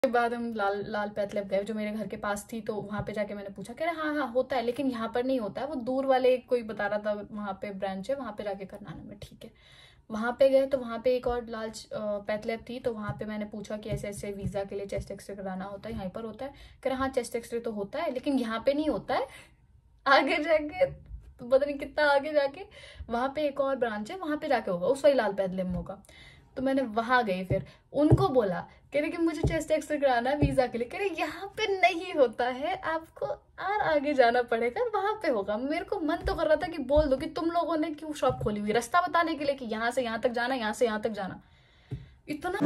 के बाद हम लाल पैथलैब गए जो मेरे घर के पास थी, तो वहां पे जाके मैंने पूछा, कह रहे हाँ हाँ होता है लेकिन यहाँ पर नहीं होता है, वो दूर वाले कोई बता रहा था वहां पे ब्रांच है, वहां पे जाके करना है। मैं ठीक है, वहां पे गए तो वहां पे एक और पैथलैब थी, तो वहां पे मैंने पूछा कि ऐसे ऐसे वीजा के लिए चेस्ट एक्सरे कराना होता है, यहाँ पर होता है? कह रहे हाँ चेस्ट एक्सरे तो होता है लेकिन यहाँ पे नहीं होता है, आगे जाके, तो पता नहीं कितना आगे जाके वहां पे एक और ब्रांच है, वहां पे जाके होगा, उस वही लाल पैथलैब में होगा। तो मैंने वहां गई, फिर उनको बोला, कह रहे कि मुझे चेस्ट एक्सरे कराना है वीजा के लिए। कह रहे यहाँ पे नहीं होता है, आपको और आगे जाना पड़ेगा, वहां पे होगा। मेरे को मन तो कर रहा था कि बोल दो कि तुम लोगों ने क्यों शॉप खोली हुई, रास्ता बताने के लिए कि यहाँ से यहाँ तक जाना, यहाँ से यहाँ तक जाना, इतना।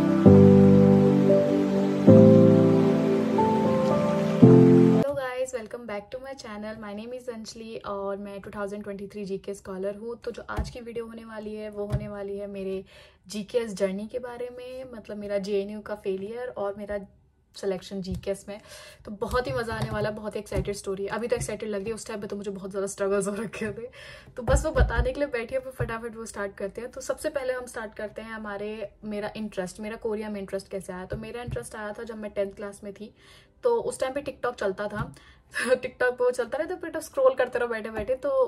Welcome back to my channel. My name is Anjali और मैं 2023 जीके स्कॉलर हूँ। तो जो आज की वीडियो होने वाली है वो होने वाली है मेरे जीकेएस जर्नी के बारे में, मतलब मेरा जेएनयू का फेलियर और मेरा सिलेक्शन जीकेएस में। तो बहुत ही मज़ा आने वाला, बहुत ही एक्साइटेड स्टोरी है। अभी तो एक्साइटेड लग रही है, उस टाइम पे तो मुझे बहुत ज़्यादा स्ट्रगल्स हो रखे थे। तो बस वो बताने के लिए बैठी है, फटाफट वो स्टार्ट करते हैं। तो सबसे पहले हम स्टार्ट करते हैं मेरा इंटरेस्ट, मेरा कोरिया में इंटरेस्ट कैसे आया। तो मेरा इंटरेस्ट आया था जब मैं 10th क्लास में थी। तो उस टाइम पे टिकटॉक चलता था, टिकटॉक पे वो चलता रहता, फिर स्क्रॉल करते रहो बैठे बैठे। तो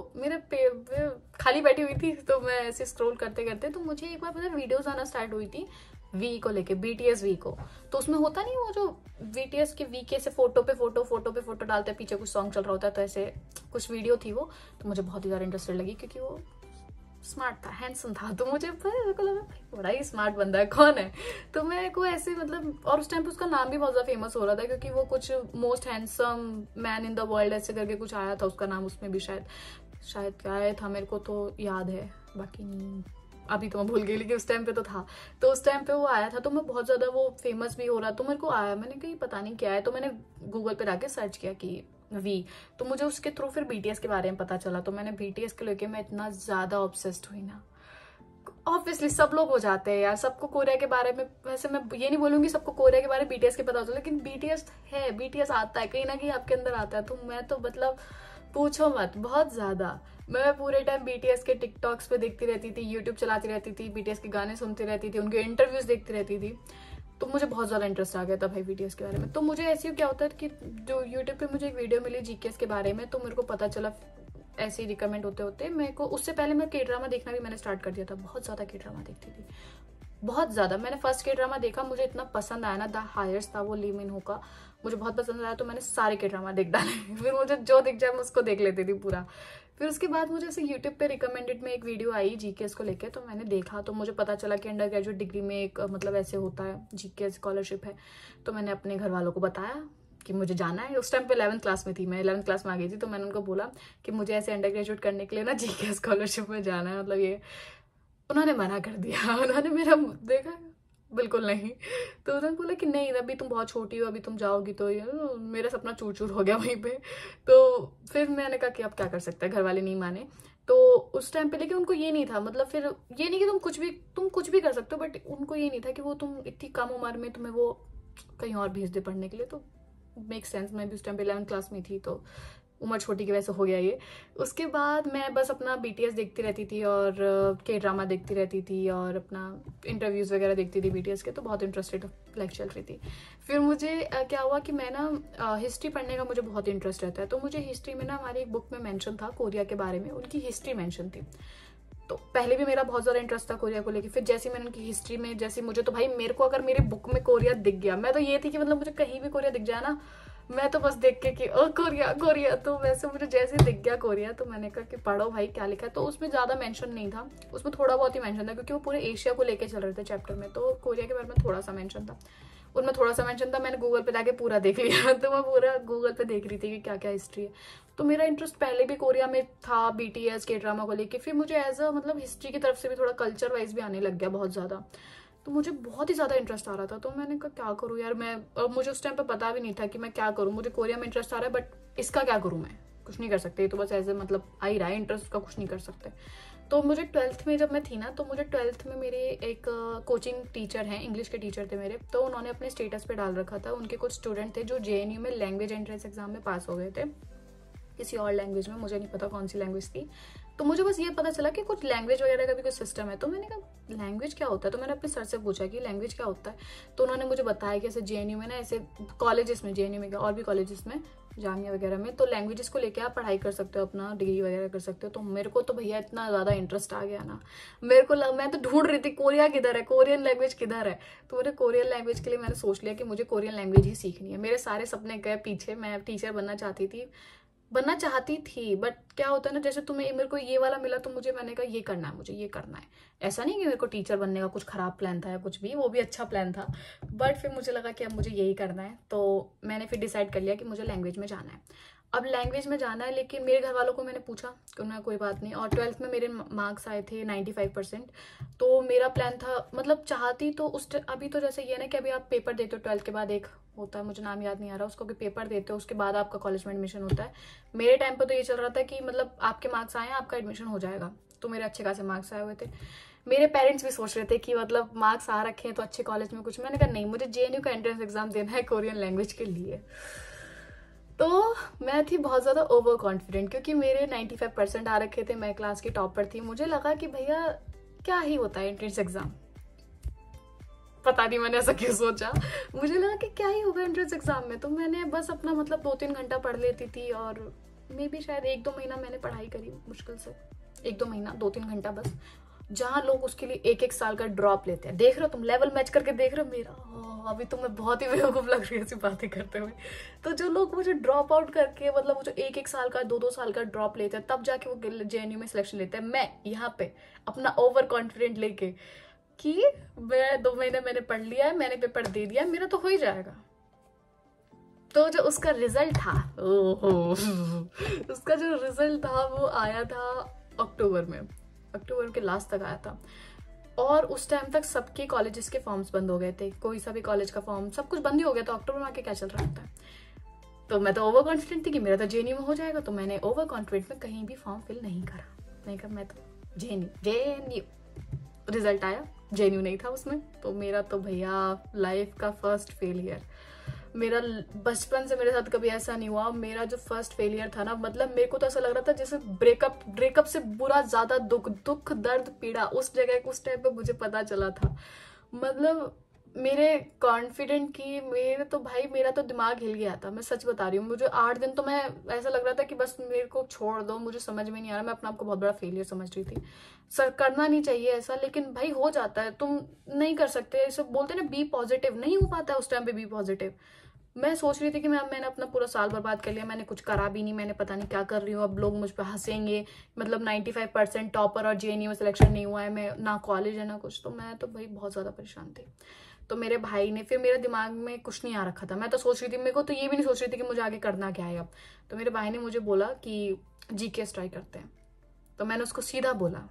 खाली बैठी हुई थी, तो मैं ऐसे स्क्रॉल करते करते, तो मुझे एक बार पता वीडियोस आना स्टार्ट हुई थी वी को लेके, बीटीएस वी को। तो उसमें होता नहीं वो जो बीटीएस के वी के से फोटो पे फोटो डालते हैं, पीछे कुछ सॉन्ग चल रहा होता है, तो ऐसे कुछ वीडियो थी वो। तो मुझे बहुत ही ज्यादा इंटरेस्टेड लगी क्योंकि वो स्मार्ट था, हैंडसम था, तो मुझे को लगा बड़ा ही स्मार्ट बंदा है, कौन है। तो मैं को ऐसे मतलब, और उस टाइम पे उसका नाम भी बहुत ज्यादा फेमस हो रहा था क्योंकि वो कुछ most handsome man in the world ऐसे करके कुछ आया था उसका नाम, उसमें भी शायद क्या आया था, मेरे को तो याद है, बाकी नहीं अभी तो मैं भूल गई, लेकिन उस टाइम पे तो था। तो उस टाइम पे वो आया था, तो मैं बहुत ज्यादा वो फेमस भी हो रहा, तो मेरे को आया, मैंने कही पता नहीं क्या है, तो मैंने गूगल पे जाके सर्च किया कि वी, तो मुझे उसके थ्रू फिर बीटीएस के बारे में पता चला। तो मैंने बीटीएस के लेके मैं इतना ज्यादा ऑब्सेस्ड हुई ना, ऑब्वियसली सब लोग हो जाते हैं यार, सबको कोरिया के बारे में, वैसे मैं ये नहीं बोलूंगी सबको कोरिया के बारे में बीटीएस के पता होता है, लेकिन बीटीएस है, बीटीएस आता है कहीं ना कहीं आपके अंदर आता है। तो मैं तो मतलब पूछो मत, बहुत ज्यादा मैं पूरे टाइम बीटीएस के टिकटॉक्स पे देखती रहती थी, यूट्यूब चलाती रहती थी, बीटीएस के गाने सुनती रहती थी, उनके इंटरव्यूज देखती रहती थी। तो मुझे बहुत ज्यादा इंटरेस्ट आ गया था भाई बीटीएस के बारे में। तो मुझे ऐसे क्या होता है कि जो यूट्यूब पे मुझे एक वीडियो मिली जीकेएस के बारे में, तो मेरे को पता चला ऐसे ही रिकमेंड होते होते मेरे को। उससे पहले मैं के ड्रामा देखना भी मैंने स्टार्ट कर दिया था, बहुत ज्यादा के ड्रामा देखती थी, बहुत ज्यादा। मैंने फर्स्ट के ड्रामा देखा, मुझे इतना पसंद आया ना, द हायर्स था वो, ली मिन हो का, मुझे बहुत पसंद आया, तो मैंने सारे के ड्रामा देख डाले। फिर मुझे जो दिख जाए मैं उसको देख लेती थी पूरा। फिर उसके बाद मुझे ऐसे यूट्यूब पे रिकमेंडेड में एक वीडियो आई जीकेएस को लेके, तो मैंने देखा, तो मुझे पता चला कि अंडर ग्रेजुएट डिग्री में एक मतलब ऐसे होता है, जीकेएस स्कॉलरशिप है। तो मैंने अपने घर वालों को बताया कि मुझे जाना है। उस टाइम पे 11th क्लास में थी मैं, 11th क्लास में आ गई थी। तो मैंने उनको बोला कि मुझे ऐसे अंडर ग्रेजुएट करने के लिए ना जीकेएस स्कॉलरशिप में जाना है, मतलब ये। उन्होंने मना कर दिया, उन्होंने मेरा देखा बिल्कुल नहीं। तो उन्होंने बोला कि नहीं अभी तुम बहुत छोटी हो, अभी तुम जाओगी तो ये मेरा सपना चूर चूर हो गया वहीं पे। तो फिर मैंने कहा कि अब क्या कर सकते हैं, घर वाले नहीं माने। तो उस टाइम पे लेकिन उनको ये नहीं था, मतलब फिर ये नहीं कि तुम कुछ भी कर सकते हो, बट उनको ये नहीं था कि वो तुम इतनी कम उम्र में तुम्हें वो कहीं और भेज दे पढ़ने के लिए। तो मेक सेंस, मैं भी उस टाइम पे 11th क्लास में थी, तो उम्र छोटी की वजह से हो गया ये। उसके बाद मैं बस अपना बीटीएस देखती रहती थी और के ड्रामा देखती रहती थी और अपना इंटरव्यूज वगैरह देखती थी बीटीएस के, तो बहुत इंटरेस्टेड लाइक चल रही थी। फिर मुझे क्या हुआ कि मैं ना हिस्ट्री पढ़ने का मुझे बहुत इंटरेस्ट रहता है। तो मुझे हिस्ट्री में ना हमारी एक बुक में मेंशन था कोरिया के बारे में, उनकी हिस्ट्री मेंशन थी। तो पहले भी मेरा बहुत ज्यादा इंटरेस्ट था कोरिया को लेके। फिर जैसे मैंने उनकी हिस्ट्री में, जैसे मुझे तो भाई, मेरे को अगर मेरी बुक में कोरिया दिख गया, मैं तो ये थी कि मतलब मुझे कहीं भी कोरिया दिख जाए ना, मैं तो बस देख के कि ओ कोरिया कोरिया। तो वैसे मुझे जैसे दिख गया कोरिया, तो मैंने कहा कि पढ़ो भाई क्या लिखा है। तो उसमें ज्यादा मेंशन नहीं था, उसमें थोड़ा बहुत ही मेंशन था क्योंकि वो पूरे एशिया को लेके चल रहे थे चैप्टर में। तो कोरिया के बारे में थोड़ा सा मेंशन था, उनमें थोड़ा सा मेंशन था। मैंने गूगल पे जाके पूरा देख लिया। तो मैं पूरा गूगल पे देख रही थी कि क्या क्या हिस्ट्री है। तो मेरा इंटरेस्ट पहले भी कोरिया में था, बीटीएस के ड्रामा को लेके। फिर मुझे एज अ मतलब हिस्ट्री की तरफ से भी थोड़ा कल्चर वाइज भी आने लग गया बहुत ज्यादा। तो मुझे बहुत ही ज्यादा इंटरेस्ट आ रहा था। तो मैंने कहा क्या करूँ यार मैं, और मुझे उस टाइम पे पता भी नहीं था कि मैं क्या करूँ। मुझे कोरिया में इंटरेस्ट आ रहा है, बट इसका क्या करूँ, मैं कुछ नहीं कर सकती। तो बस ऐसे मतलब आ ही रहा है इंटरेस्ट, उसका कुछ नहीं कर सकते। तो मुझे 12th में जब मैं थी ना, तो मुझे 12th में मेरे एक कोचिंग टीचर हैं, इंग्लिश के टीचर थे मेरे। तो उन्होंने अपने स्टेटस पे डाल रखा था, उनके कुछ स्टूडेंट थे जो जेएनयू में लैंग्वेज एंट्रेंस एग्जाम में पास हो गए थे। किसी और लैंग्वेज में, मुझे नहीं पता कौन सी लैंग्वेज थी। तो मुझे बस ये पता चला कि कुछ लैंग्वेज वगैरह का भी कुछ सिस्टम है। तो मैंने कहा लैंग्वेज क्या होता है, तो मैंने अपने सर से पूछा कि लैंग्वेज क्या होता है। तो उन्होंने मुझे बताया कि ऐसे JNU में ना, ऐसे कॉलेजेस में, JNU में क्या और भी कॉलेजेस में, जामिया वगैरह में, तो लैंग्वेजेस को लेके आप पढ़ाई कर सकते हो, अपना डिग्री वगैरह कर सकते हो। तो मेरे को तो भैया इतना ज़्यादा इंटरेस्ट आ गया ना, मेरे को मैं तो ढूंढ रही थी कोरिया किधर है, कोरियन लैंग्वेज किधर है। तो मेरे कोरियन लैंग्वेज के लिए मैंने सोच लिया कि मुझे कोरियन लैंग्वेज ही सीखनी है। मेरे सारे सपने गए पीछे, मैं टीचर बनना चाहती थी, बट क्या होता है ना, जैसे तुम्हें मेरे को ये वाला मिला तो मैंने कहा ये करना है, मुझे ये करना है। ऐसा नहीं कि मेरे को टीचर बनने का कुछ खराब प्लान था या कुछ भी, वो भी अच्छा प्लान था, बट फिर मुझे लगा कि अब मुझे यही करना है। तो मैंने फिर डिसाइड कर लिया कि मुझे लैंग्वेज में जाना है। अब लैंग्वेज में जाना है, लेकिन मेरे घर वालों को मैंने पूछा कि उन्होंने कोई बात नहीं। और 12th में मेरे मार्क्स आए थे 95%। तो मेरा प्लान था, मतलब चाहती तो अभी तो जैसे ये ना कि अभी आप पेपर देते हो 12th के बाद, एक होता है, मुझे नाम याद नहीं आ रहा उसको, कि पेपर देते हो उसके बाद आपका कॉलेज में एडमिशन होता है। मेरे टाइम पर तो ये चल रहा था कि मतलब आपके मार्क्स आए, आपका एडमिशन हो जाएगा। तो मेरे अच्छे खासे मार्क्स आए हुए थे। मेरे पेरेंट्स भी सोच रहे थे कि मतलब मार्क्स आ रखे हैं तो अच्छे कॉलेज में कुछ। मैंने कहा नहीं, मुझे JNU का एंट्रेंस एग्जाम देना है कोरियन लैंग्वेज के लिए। तो मैं थी बहुत ज़्यादा ओवर कॉन्फिडेंट, क्योंकि मेरे 95% आ रखे थे, मैं क्लास की टॉपर थी। मुझे लगा कि भैया क्या ही होता है एंट्रेंस एग्जाम, पता नहीं मैंने ऐसा क्यों सोचा। मुझे लगा कि क्या ही होगा एंट्रेंस एग्जाम में। तो मैंने बस अपना मतलब 2-3 घंटा पढ़ लेती थी, और मे भी शायद 1-2 महीना मैंने पढ़ाई करी, मुश्किल से 1-2 महीना, 2-3 घंटा बस। जहाँ लोग उसके लिए 1-1 साल का ड्रॉप लेते हैं। देख रहे हो तुम, लेवल मैच करके देख रहे हो मेरा। अभी तो मैं बहुत ही बेवकूफ लग रही है ऐसी बातें करते हुए। तो जो लोग मुझे ड्रॉप आउट करके, मतलब वो जो 1-1 साल का, 2-2 साल का ड्रॉप लेते हैं, तब जाके वो JNU में सिलेक्शन लेते हैं, मैं यहाँ पे अपना ओवर कॉन्फिडेंट लेके कि मैं 2 महीने मैंने पढ़ लिया है, मैंने पेपर दे दिया, मेरा तो हो ही जाएगा। तो जो उसका रिजल्ट था, ओहो उसका जो रिजल्ट था वो आया था अक्टूबर में, अक्टूबर के लास्ट तक आया था। और उस टाइम तक सबके कॉलेजेस के फॉर्म्स बंद हो गए थे, कोई सा भी कॉलेज का फॉर्म, सब कुछ बंद ही हो गया। तो अक्टूबर में आके क्या चल रहा होता है। तो मैं तो ओवर कॉन्फिडेंट थी कि मेरा तो JNU में हो जाएगा। तो मैंने ओवर कॉन्फिडेंट में कहीं भी फॉर्म फिल नहीं करा। नहीं कहा, मैं तो JNU। रिजल्ट आया, JNU नहीं था उसमें। तो मेरा तो भैया लाइफ का फर्स्ट फेलियर। मेरा बचपन से मेरे साथ कभी ऐसा नहीं हुआ। मेरा जो फर्स्ट फेलियर था ना, मतलब मेरे को तो ऐसा लग रहा था जैसे ब्रेकअप से बुरा ज्यादा दुख दर्द पीड़ा उस जगह उस टाइम पे मुझे पता चला था। मतलब मेरे कॉन्फिडेंट की, मेरे तो भाई मेरा तो दिमाग हिल गया था, मैं सच बता रही हूँ। मुझे 8 दिन तो मैं ऐसा लग रहा था कि बस मेरे को छोड़ दो, मुझे समझ में नहीं आ रहा। मैं अपने आप को बहुत बड़ा फेलियर समझ रही थी। सर करना नहीं चाहिए ऐसा, लेकिन भाई हो जाता है, तुम नहीं कर सकते। ऐसे बोलते ना बी पॉजिटिव, नहीं हो पाता है उस टाइम पे बी पॉजिटिव। मैं सोच रही थी कि मैंने अपना पूरा साल बर्बाद कर लिया, मैंने कुछ करा भी नहीं, मैंने पता नहीं क्या कर रही हूँ, अब लोग मुझ पर हंसेंगे। मतलब 95% टॉपर और JNU में सिलेक्शन नहीं हुआ है, मैं ना कॉलेज है ना कुछ। तो मैं तो भाई बहुत ज़्यादा परेशान थी। तो मेरे भाई ने, फिर मेरे दिमाग में कुछ नहीं आ रखा था, मैं तो सोच रही थी, मेरे को तो ये भी नहीं सोच रही थी कि मुझे आगे करना क्या है अब। तो मेरे भाई ने मुझे बोला कि GKS ट्राई करते हैं। तो मैंने उसको सीधा बोला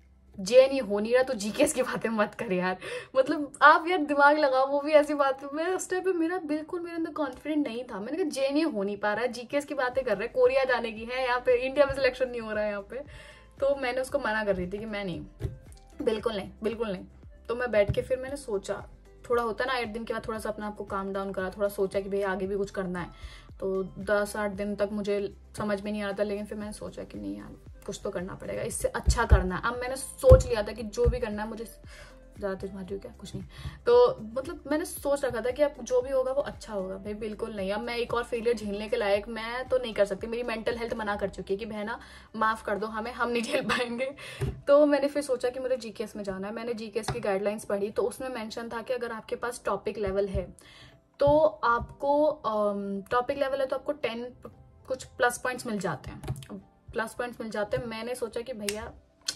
JNU हो नहीं रहा तो GKS की बातें मत कर यार, मतलब आप यार दिमाग लगाओ, वो भी ऐसी बात। मैं उस टाइम पे मेरे अंदर कॉन्फिडेंट नहीं था। मैंने कहा JNU हो नहीं पा रहा है, GKS की बातें कर रहे हैं, कोरिया जाने की है, यहाँ पे इंडिया में सिलेक्शन नहीं हो रहा है यहाँ पे। तो मैंने उसको मना कर रही थी कि मैं नहीं, बिल्कुल नहीं, बिल्कुल नहीं। तो मैं बैठ के फिर मैंने सोचा, थोड़ा होता है ना 8 दिन के बाद, थोड़ा सा अपने आप को काम डाउन करा, थोड़ा सोचा कि भाई आगे भी कुछ करना है। तो 10-8 दिन तक मुझे समझ में नहीं आ रहा था, लेकिन फिर मैंने सोचा कि नहीं यार कुछ तो करना पड़ेगा, इससे अच्छा करना है। अब मैंने सोच लिया था कि जो भी करना है, मुझे ज़्यादा तेज मार रही हूँ क्या, कुछ नहीं। तो मतलब मैंने सोच रखा था कि अब जो भी होगा वो अच्छा होगा। भाई बिल्कुल नहीं, अब मैं एक और फेलियर झेलने के लायक मैं तो नहीं कर सकती। मेरी मेंटल हेल्थ मना कर चुकी है कि बहना माफ़ कर दो हमें, हम नहीं झेल पाएंगे। तो मैंने फिर सोचा कि मुझे GKS में जाना है। मैंने GKS की गाइडलाइंस पढ़ी, तो उसमें मेंशन था कि अगर आपके पास टॉपिक लेवल है तो आपको टॉपिक लेवल है तो आपको 10 कुछ प्लस पॉइंट्स मिल जाते हैं, प्लस पॉइंट्स मिल जाते हैं। मैंने सोचा कि भैया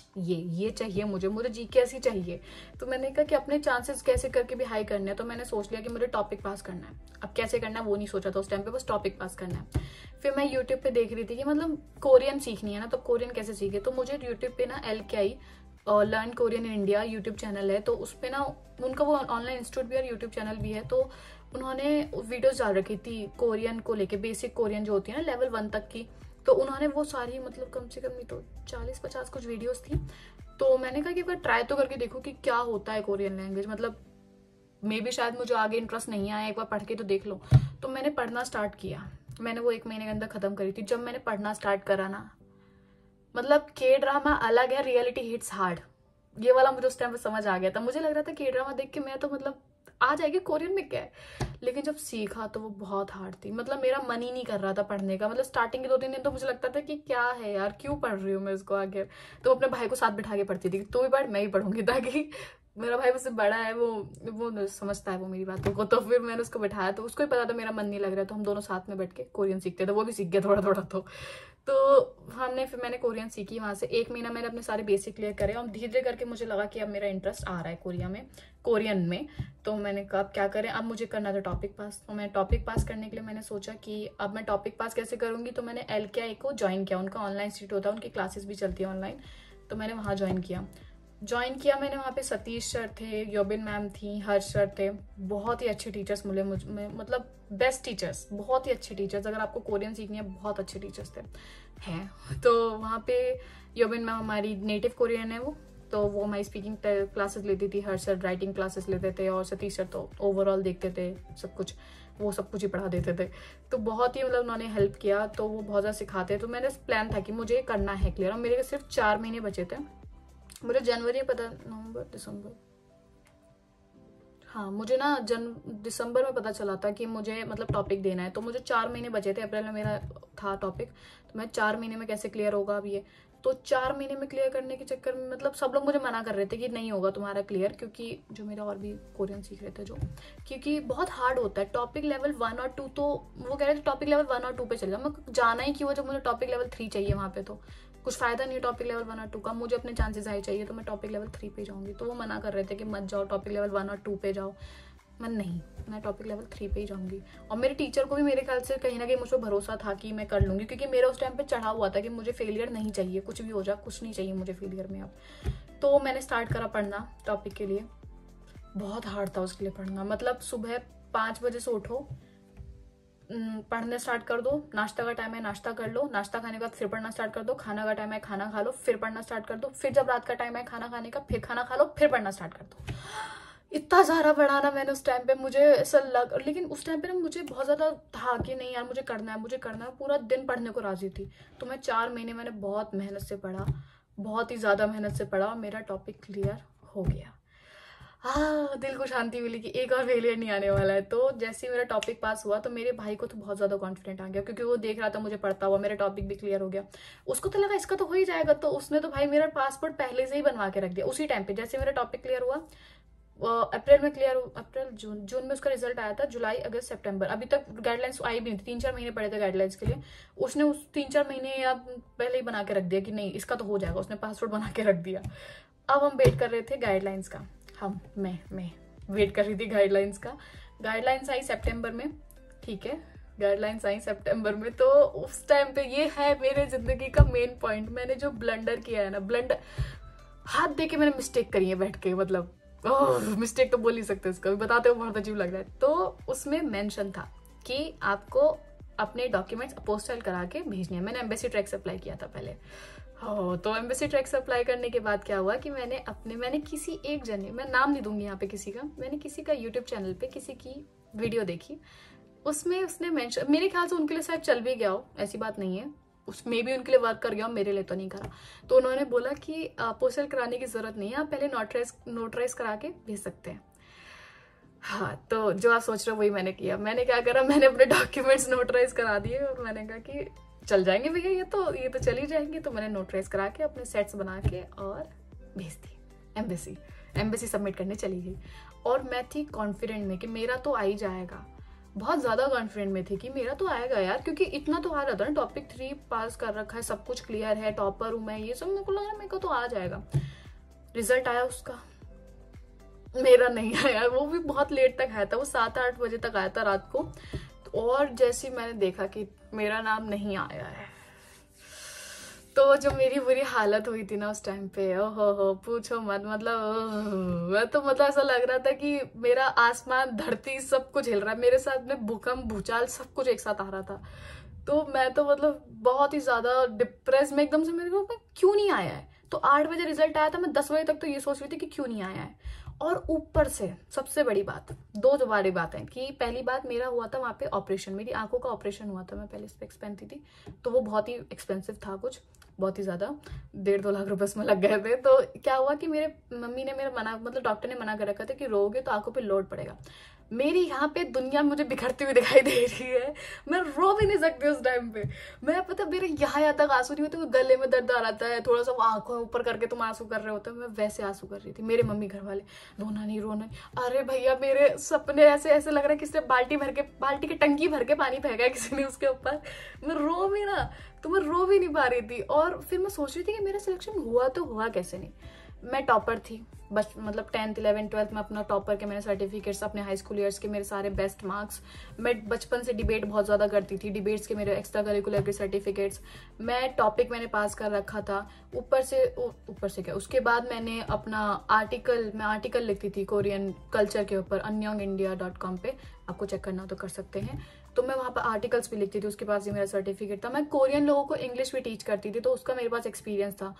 ये चाहिए मुझे GKS ही चाहिए। तो मैंने कहा कि अपने चांसेस कैसे करके भी हाई करने हैं। तो मैंने सोच लिया कि मुझे टॉपिक पास करना है। अब कैसे करना है वो नहीं सोचा था उस टाइम पे, बस टॉपिक पास करना है। फिर मैं यूट्यूब पे देख रही थी कि मतलब कोरियन सीखनी है ना, तो कोरियन कैसे सीखे। तो मुझे यूट्यूब पे ना LKI learn Korean in India YouTube channel है। तो उस पर ना उनका वो ऑनलाइन इंस्टीट्यूट भी है, यूट्यूब चैनल भी है। तो उन्होंने वीडियोज डाल रखी थी कोरियन को लेके, बेसिक कोरियन जो होती है ना लेवल 1 तक की। तो उन्होंने वो सारी, मतलब कम से कम नहीं तो 40-50 कुछ वीडियोस थी। तो मैंने कहा कि एक बार ट्राई तो करके देखो कि क्या होता है कोरियन लैंग्वेज, मतलब मे भी शायद मुझे आगे इंटरेस्ट नहीं आया, एक बार पढ़ के तो देख लो। तो मैंने पढ़ना स्टार्ट किया मैंने वो 1 महीने के अंदर खत्म करी थी। जब मैंने पढ़ना स्टार्ट करा ना, मतलब के ड्रामा अलग है, रियलिटी हिट्स हार्ड, ये वाला मुझे उस टाइम पे समझ आ गया था। मुझे लग रहा था के ड्रामा देख के मैं तो मतलब आ जाएगी, कोरियन में क्या है, लेकिन जब सीखा तो वो बहुत हार्ड थी। मतलब मेरा मन ही नहीं कर रहा था पढ़ने का। मतलब स्टार्टिंग के 2-3 दिन तो मुझे लगता था कि क्या है यार, क्यों पढ़ रही हूँ मैं इसको आगे। तो अपने भाई को साथ बिठा के पढ़ती थी, तू भी पढ़ मैं ही पढ़ूंगी, ताकि मेरा भाई मुझसे बड़ा है, वो समझता है वो मेरी बातों को। तो फिर मैंने उसको बिठाया, तो उसको ही पता था मेरा मन नहीं लग रहा, तो हम दोनों साथ में बैठ के कोरियन सीखते थे। वो भी सीख गया थोड़ा थोड़ा। तो फिर मैंने कोरियन सीखी। वहां से 1 महीना मैंने अपने सारे बेसिक क्लियर करे, और धीरे धीरे करके मुझे लगा कि अब मेरा इंटरेस्ट आ रहा है कोरियन में। तो मैंने कहा अब क्या करें, अब मुझे करना था टॉपिक पास। तो मैं टॉपिक पास करने के लिए मैंने सोचा कि अब मैं टॉपिक पास कैसे करूंगी। तो मैंने LKI को ज्वाइन किया, उनका ऑनलाइन इंस्टीट्यूट होता है, उनकी क्लासेस भी चलती है ऑनलाइन। तो मैंने वहाँ ज्वाइन किया मैंने। वहाँ पे सतीश सर थे, योबिन मैम थी, हर्ष सर थे। बहुत ही अच्छे टीचर्स मिले मुझे, मतलब बेस्ट टीचर्स, बहुत ही अच्छे टीचर्स। अगर आपको कोरियन सीखनी है, बहुत अच्छे टीचर्स हैं। तो वहाँ पे योबिन मैम हमारी नेटिव कोरियन है तो वो हमारी स्पीकिंग क्लासेस लेती थी, हर्ष सर राइटिंग क्लासेस लेते थे, और सतीश सर तो ओवरऑल देखते थे सब कुछ, वो सब कुछ ही पढ़ा देते थे। तो बहुत ही मतलब उन्होंने हेल्प किया, तो वो बहुत ज़्यादा सिखाते। तो मैंने प्लान था कि मुझे करना है क्लियर, और मेरे सिर्फ 4 महीने बचे थे। मुझे जनवरी नवंबर दिसंबर, हाँ मुझे ना दिसंबर में पता चला था कि मुझे मतलब टॉपिक देना है। तो मुझे 4 महीने बचे थे, अप्रैल में मेरा था टॉपिक। तो मैं 4 महीने में कैसे क्लियर होगा अब ये। तो 4 महीने में क्लियर करने के चक्कर में मतलब सब लोग मुझे मना कर रहे थे कि नहीं होगा तुम्हारा क्लियर, क्योंकि जो मेरा और भी कोरियन सीख रहे थे क्योंकि बहुत हार्ड होता है। टॉपिक लेवल 1 और 2, तो वो कह रहे थे टॉपिक लेवल 1 और 2 पे चल जाओ। मैं जाना ही क्यों, जब मुझे टॉपिक लेवल 3 चाहिए वहाँ पे, तो कुछ फायदा नहीं है टॉपिक लेवल 1 और 2 का। मुझे अपने चांसेस हाई चाहिए, तो मैं टॉपिक लेवल 3 पे जाऊंगी। तो वो मना कर रहे थे कि मत जाओ, टॉपिक लेवल 1 और 2 पे जाओ। मैं टॉपिक लेवल 3 पे ही जाऊंगी। और मेरे टीचर को भी मेरे ख्याल से कहीं ना कहीं मुझ पर भरोसा था कि मैं कर लूंगी, क्योंकि मेरा उस टाइम पे चढ़ा हुआ था कि मुझे फेलियर नहीं चाहिए, कुछ भी हो जाए, कुछ नहीं चाहिए मुझे फेलियर में अब। तो मैंने स्टार्ट करा पढ़ना टॉपिक के लिए। बहुत हार्ड था उसके लिए पढ़ना। मतलब सुबह 5 बजे से उठो, पढ़ने स्टार्ट कर दो, नाश्ता का टाइम है नाश्ता कर लो, नाश्ता खाने के बाद फिर पढ़ना स्टार्ट कर दो, खाना का टाइम है खाना खा लो, फिर पढ़ना स्टार्ट कर दो, फिर जब रात का टाइम है खाना खाने का, फिर खाना खा लो, फिर पढ़ना स्टार्ट कर दो। इतना सारा पढ़ा ना मैंने उस टाइम पे, मुझे ऐसा लेकिन उस टाइम पे ना मुझे बहुत ज्यादा था कि नहीं यार मुझे करना है, पूरा दिन पढ़ने को राजी थी। तो मैं 4 महीने मैंने बहुत मेहनत से पढ़ा, बहुत ही ज्यादा मेहनत से पढ़ा, और मेरा टॉपिक क्लियर हो गया। हाँ, दिल को शांति मिली कि एक और फेलियर नहीं आने वाला है। तो जैसे ही मेरा टॉपिक पास हुआ, तो मेरे भाई को तो बहुत ज्यादा कॉन्फिडेंट आ गया, क्योंकि वो देख रहा था मुझे पढ़ता हुआ, मेरा टॉपिक भी क्लियर हो गया। उसको तो लगा इसका तो हो ही जाएगा, तो उसने तो भाई मेरा पासपोर्ट पहले से ही बनवा के रख दिया उसी टाइम पे। जैसे मेरा टॉपिक क्लियर हुआ, अप्रैल में क्लियर, अप्रैल जून में उसका रिजल्ट आया था, जुलाई अगस्त सितंबर, अभी तक गाइडलाइंस आई भी नहीं थी। 3-4 महीने पड़े थे गाइडलाइंस के लिए। उसने उस 3-4 महीने या पहले ही बना के रख दिया कि नहीं इसका तो हो जाएगा, उसने पासपोर्ट बना के रख दिया। अब हम वेट कर रहे थे गाइडलाइंस का, मैं वेट कर रही थी गाइडलाइंस का। गाइडलाइंस आई सितंबर में, ठीक है, गाइडलाइंस आई सितंबर में। तो उस टाइम पे ये है मेरे जिंदगी का मेन पॉइंट, मैंने जो ब्लंडर किया है ना, हाथ दे के मैंने मिस्टेक करी है बैठ के, मतलब मिस्टेक तो बोल ही सकते इसका, बताते हो बहुत अजीब लग रहा है। तो उसमें मेंशन था कि आपको अपने डॉक्यूमेंट्स अपोस्टाइल करा के भेजने हैं। मैंने एम्बेसी ट्रैक्स अप्लाई किया था पहले। तो एम्बेसी ट्रैक्स अप्लाई करने के बाद क्या हुआ कि मैंने किसी एक जने, मैं नाम नहीं दूंगी यहाँ पे किसी का, मैंने किसी का यूट्यूब चैनल पे किसी की वीडियो देखी, उसमें उसने मेंशन, मेरे ख्याल से उनके लिए शायद चल भी गया हो, ऐसी बात नहीं है, उसमें भी उनके लिए वर्क कर गया हो, मेरे लिए तो नहीं करा। तो उन्होंने बोला कि अपोस्टाइल कराने की जरूरत नहीं है, आप पहले नोटराइज करा के भेज सकते हैं। हाँ, तो जो आप सोच रहे हो वही मैंने किया। मैंने क्या करा, मैंने अपने डॉक्यूमेंट्स नोटराइज करा दिए, और मैंने कहा कि चल जाएंगे भैया, ये तो चल ही जाएंगे। तो मैंने नोटराइज करा के अपने सेट्स बना के और भेज दी एम्बेसी सबमिट करने चली गई। और मैं थी कॉन्फिडेंट में कि मेरा तो आ ही जाएगा, बहुत ज्यादा कॉन्फिडेंट में थी कि मेरा तो आएगा यार, क्योंकि इतना तो आ रहा था ना, टॉपिक 3 पास कर रखा है, सब कुछ क्लियर है, टॉपर हूं मैं, ये सब मेरे को लगा मेरे को तो आ जाएगा। रिजल्ट आया उसका, मेरा नहीं आया, वो भी बहुत लेट तक आया था, वो 7-8 बजे तक आया था रात को। और जैसे ही मैंने देखा कि मेरा नाम नहीं आया है, तो जो मेरी बुरी हालत हुई थी ना उस टाइम पे, ओहो पूछो मत। मैं तो ऐसा लग रहा था कि मेरा आसमान धरती सब कुछ हिल रहा है, मेरे साथ में भूकंप भूचाल सब कुछ एक साथ आ रहा था। तो मैं तो बहुत ही ज्यादा डिप्रेस में एकदम से, मेरे को क्यों नहीं आया है। तो 8 बजे रिजल्ट आया था, मैं 10 बजे तक तो ये सोच रही थी कि क्यों नहीं आया है। और ऊपर से सबसे बड़ी बात, दो बड़ी बात है कि पहली बात मेरा हुआ था वहाँ पे ऑपरेशन, मेरी आंखों का ऑपरेशन हुआ था, मैं पहले स्पेक्स पहनती थी तो वो बहुत ही एक्सपेंसिव था, कुछ बहुत ही ज़्यादा 1.5-2 लाख रुपए उसमें लग गए थे। तो क्या हुआ कि मेरे मम्मी ने मेरा मना, मतलब डॉक्टर ने मना कर रखा था कि रोगे तो आंखों पे लोड पड़ेगा। मेरी यहाँ पे दुनिया मुझे बिखरती हुई दिखाई दे रही है, मैं रो भी नहीं सकती उस टाइम पे। मैं पता मेरे यहाँ तक आंसू नहीं होते, गले में दर्द आ रहा है, थोड़ा सा वो आंखों ऊपर करके तुम आंसू कर रहे होते हो, मैं वैसे आंसू कर रही थी। मेरे मम्मी घर वाले रोना नहीं रोना नहीं, अरे भैया मेरे सपने ऐसे ऐसे लग रहा है किसी ने बाल्टी की टंकी भर के पानी फेंका है किसी ने उसके ऊपर। मैं रो भी ना, तो मैं रो भी नहीं पा रही थी। और फिर मैं सोच रही थी कि मेरा सिलेक्शन हुआ तो हुआ कैसे नहीं। मैं टॉपर थी, बस मतलब 10th 11th 12th में अपना टॉपर के मैंने सर्टिफिकेट्स, अपने हाई स्कूल ईयर्स के मेरे सारे बेस्ट मार्क्स। मैं बचपन से डिबेट बहुत ज़्यादा करती थी, डिबेट्स के मेरे एक्स्ट्रा करिकुलर के सर्टिफिकेट्स, मैं टॉपिक मैंने पास कर रखा था। ऊपर से क्या, उसके बाद मैंने अपना आर्टिकल लिखती थी कोरियन कल्चर के ऊपर, anyongindia.com पे, आपको चेक करना तो कर सकते हैं। तो मैं वहाँ पर आर्टिकल्स भी लिखती थी, उसके पास ही मेरा सर्टिफिकेट था। मैं कोरियन लोगों को इंग्लिश भी टीच करती थी, तो उसका मेरे पास एक्सपीरियंस था।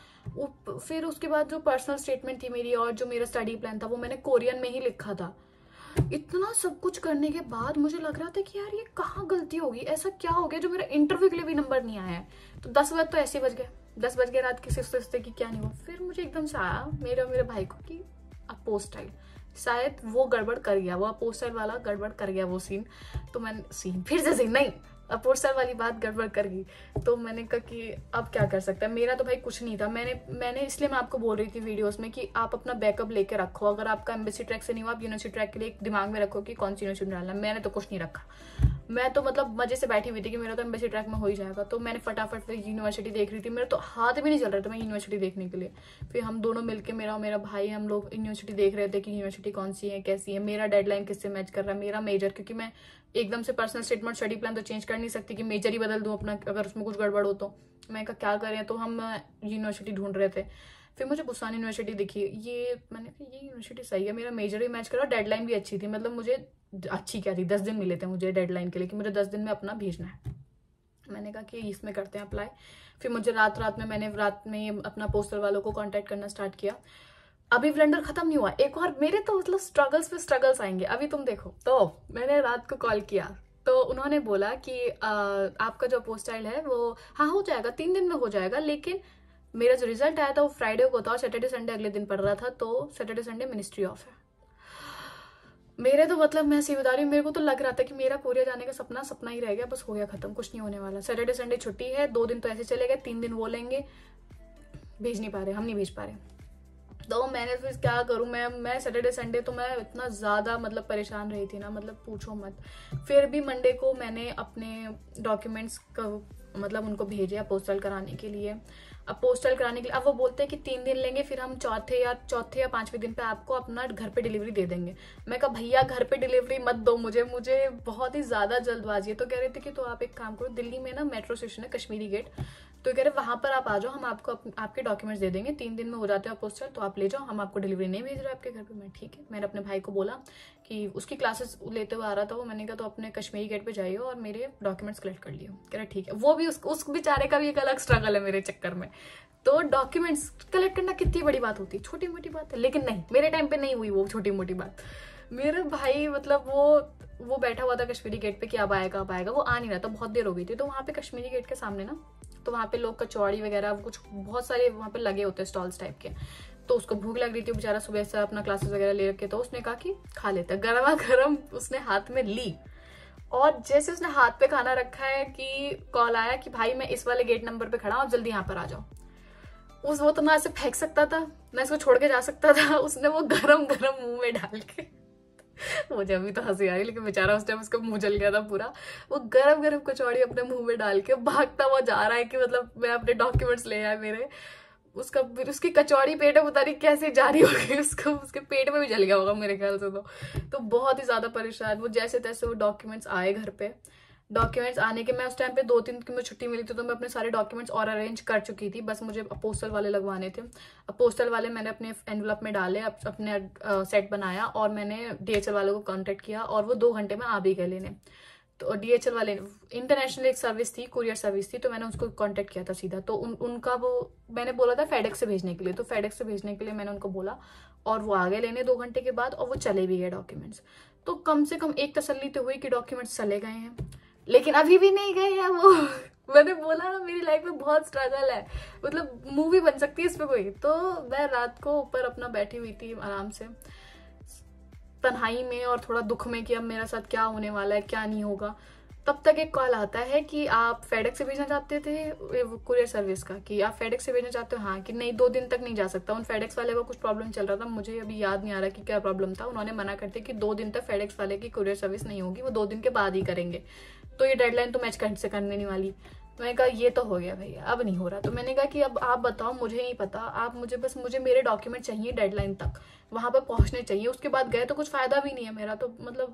फिर उसके बाद जो पर्सनल स्टेटमेंट थी मेरी और जो मेरा स्टडी प्लान था वो मैंने कोरियन में ही लिखा था। इतना सब कुछ करने के बाद मुझे लग रहा था कि यार ये कहाँ गलती होगी, ऐसा क्या हो गया जो मेरा इंटरव्यू के लिए भी नंबर नहीं आया है। तो 10 बजे तो ऐसे बज गए, 10 बज गए रात, किसी सोचते कि क्या नहीं हुआ। फिर मुझे एकदम से आया मेरे भाई को कि अब पोस्ट आई, शायद वो गड़बड़ कर गया, वो पोस्टर वाला गड़बड़ कर गया वो सीन। तो मैंने फिर से सीन नहीं, अब पोस्टर वाली बात गड़बड़ कर गई। तो मैंने कहा कि अब क्या कर सकता है, मेरा तो भाई कुछ नहीं था। मैंने इसलिए मैं आपको बोल रही थी वीडियोस में कि आप अपना बैकअप लेके रखो। अगर आपका एम्बेसी ट्रैक से नहीं हुआ, आप यूनिवर्सिटी ट्रैक के लिए दिमाग में रखो कि कौन सी यूनिवर्सिटी में डालना। मैंने तो कुछ नहीं रखा, मैं तो मतलब मजे से बैठी हुई थी कि मेरा तो एम्बेसी ट्रैक में हो ही जाएगा। तो मैंने फटाफट फिर यूनिवर्सिटी देख रही थी, मेरा तो हाथ भी नहीं चल रहा था मैं यूनिवर्सिटी देखने के लिए। फिर हम दोनों मिलके, मेरा भाई, हम लोग यूनिवर्सिटी देख रहे थे कि यूनिवर्सिटी कौन सी है, कैसी है, मेरा डेडलाइन किससे मैच कर रहा है, मेरा मेजर, क्योंकि मैं एकदम से पर्सनल स्टेटमेंट स्टडी प्लान तो चेंज कर नहीं सकती कि मेजर ही बदल दूं अपना अगर उसमें कुछ गड़बड़ हो। तो मैं कहा क्या करें, तो हम यूनिवर्सिटी ढूंढ रहे थे। फिर मुझे बुसान यूनिवर्सिटी दिखी, मैंने कहा ये यूनिवर्सिटी सही है, मेरा मेजर भी मैच करा, डेडलाइन भी अच्छी थी, मतलब मुझे अच्छी क्या थी, 10 दिन मिले थे मुझे डेडलाइन के लिए कि मुझे 10 दिन में अपना भेजना है। मैंने कहा कि इसमें करते हैं अप्लाई। फिर मुझे मैंने रात में अपना पोस्टर वालों को कांटेक्ट करना स्टार्ट किया। अभी ब्लेंडर खत्म नहीं हुआ, एक और मेरे तो मतलब स्ट्रगल्स पे स्ट्रगल्स आएंगे, अभी तुम देखो। तो मैंने रात को कॉल किया तो उन्होंने बोला कि आपका जो पोस्टाइल है वो हाँ हो जाएगा, 3 दिन में हो जाएगा। लेकिन मेरा जो रिजल्ट आया था वो फ्राइडे को था और सैटरडे संडे अगले दिन पड़ रहा था, तो सैटरडे संडे मिनिस्ट्री ऑफ है। मेरे तो मतलब मैं सही बता रही हूँ, मेरे को तो लग रहा था कि मेरा कोरिया जाने का सपना ही रह गया, बस हो गया खत्म, कुछ नहीं होने वाला। सैटरडे संडे छुट्टी है, 2 दिन तो ऐसे चले गए, 3 दिन वो लेंगे, भेज नहीं पा रहे, हम नहीं भेज पा रहे। तो मैंने फिर क्या करूं, मैं सैटरडे संडे तो मैं इतना ज़्यादा मतलब परेशान रही थी ना, मतलब पूछो मत। फिर भी मंडे को मैंने अपने डॉक्यूमेंट्स का मतलब उनको भेजे पोस्टल कराने के लिए। अब पोस्टल कराने के लिए अब वो बोलते हैं कि 3 दिन लेंगे, फिर हम चौथे या 5वें दिन पे आपको अपना घर पे डिलीवरी दे देंगे। मैं कहा भैया घर पे डिलीवरी मत दो मुझे बहुत ही ज़्यादा जल्दबाजी है। तो कह रहे थे कि तो आप एक काम करो, दिल्ली में ना मेट्रो स्टेशन है कश्मीरी गेट, तो कह रहे वहां पर आप आ जाओ, हम आपको आपके डॉक्यूमेंट्स दे देंगे, 3 दिन में हो जाते हैं पोस्टल, तो आप ले जाओ, हम आपको डिलीवरी नहीं भेज रहे आपके घर पे। मैं ठीक है, मैंने अपने भाई को बोला कि उसकी क्लासेस लेते हुए आ रहा था वो, मैंने कहा तो अपने कश्मीरी गेट पे जाइए और मेरे डॉक्यूमेंट्स कलेक्ट कर लियो। कह रहा ठीक है। वो भी उस बेचारे का भी एक अलग स्ट्रगल है मेरे चक्कर में। तो डॉक्यूमेंट्स कलेक्ट करना कितनी बड़ी बात होती है, छोटी मोटी बात है, लेकिन नहीं, मेरे टाइम पे नहीं हुई वो छोटी मोटी बात। मेरे भाई मतलब वो बैठा हुआ था कश्मीरी गेट पे कि अब आएगा, वो आ नहीं रहा था, बहुत देर हो गई थी। तो वहाँ पे कश्मीरी गेट के सामने ना, तो वहाँ पे लोग कचौड़ी वगैरह कुछ बहुत सारे वहाँ पे लगे होते हैं स्टॉल्स टाइप के। तो उसको भूख लग रही थी, बेचारा सुबह से अपना क्लासेस वगैरह ले रखे, तो उसने कहा कि खा लेता। गर्मा गर्म उसने हाथ में ली और जैसे उसने हाथ पे खाना रखा है कि कॉल आया कि भाई मैं इस वाले गेट नंबर पे खड़ा हूँ, आप जल्दी यहाँ पर आ जाओ। वो तो ना ऐसे फेंक सकता था ना इसको छोड़ के जा सकता था, उसने वो गरम गरम मुंह में डाल के मुझे अभी तो हंसी आ रही, लेकिन बेचारा उस टाइम उसका मुंह जल गया था पूरा। वो गरम गरम कचौड़ी अपने मुंह में डाल के भागता हुआ जा रहा है कि मतलब मैं अपने डॉक्यूमेंट्स ले आया मेरे। उसकी कचौड़ी पेट में पता नहीं कैसे जारी हो गई, उसके पेट में भी जल गया होगा मेरे ख्याल से। तो बहुत ही ज्यादा परेशान। वो जैसे तैसे वो डॉक्यूमेंट्स आए घर पे। डॉक्यूमेंट्स आने के मैं उस टाइम पे 2-3 दिन की मुझे छुट्टी मिली थी, तो मैं अपने सारे डॉक्यूमेंट्स और अरेंज कर चुकी थी, बस मुझे पोस्टल वाले लगवाने थे। अब पोस्टल वाले मैंने अपने एनवलप में डाले, अपने सेट बनाया और मैंने DHL वालों को कांटेक्ट किया और वो 2 घंटे में आ भी गए लेने। तो DHL वाले, इंटरनेशनल एक सर्विस थी, कुरियर सर्विस थी, तो मैंने उसको कांटेक्ट किया था सीधा। तो उनका वो मैंने बोला था फेडेक्स से भेजने के लिए, तो फेडेक्स से भेजने के लिए मैंने उनको बोला और वो आ गए लेने 2 घंटे के बाद, और वो चले भी गए डॉक्यूमेंट्स। तो कम से कम एक तसल्ली तो हुई कि डॉक्यूमेंट्स चले गए हैं, लेकिन अभी भी नहीं गए हैं वो। मैंने बोला ना मेरी लाइफ में बहुत स्ट्रगल है, मतलब मूवी बन सकती है इस पे कोई। तो मैं रात को ऊपर अपना बैठी हुई थी आराम से तन्हाई में और थोड़ा दुख में कि अब मेरे साथ क्या होने वाला है, क्या नहीं होगा। तब तक एक कॉल आता है कि आप फेडेक्स से भेजना चाहते थे, कुरियर सर्विस का, कि आप फेडेक्स से भेजना चाहते हो। हाँ, कि नहीं 2 दिन तक नहीं जा सकता। उन फेडेक्स वाले को कुछ प्रॉब्लम चल रहा था, मुझे अभी याद नहीं आ रहा कि क्या प्रॉब्लम था। उन्होंने मना करते कि 2 दिन तक फेडेक्स वाले की कुरियर सर्विस नहीं होगी, वो 2 दिन के बाद ही करेंगे। तो ये डेडलाइन तो मैच से करने नहीं वाली। मैंने कहा ये तो हो गया भैया, अब नहीं हो रहा। तो मैंने कहा कि अब आप बताओ, मुझे नहीं पता, आप मुझे मेरे डॉक्यूमेंट चाहिए डेडलाइन तक, वहां पर पहुंचने चाहिए। उसके बाद गए तो कुछ फायदा भी नहीं है मेरा, तो मतलब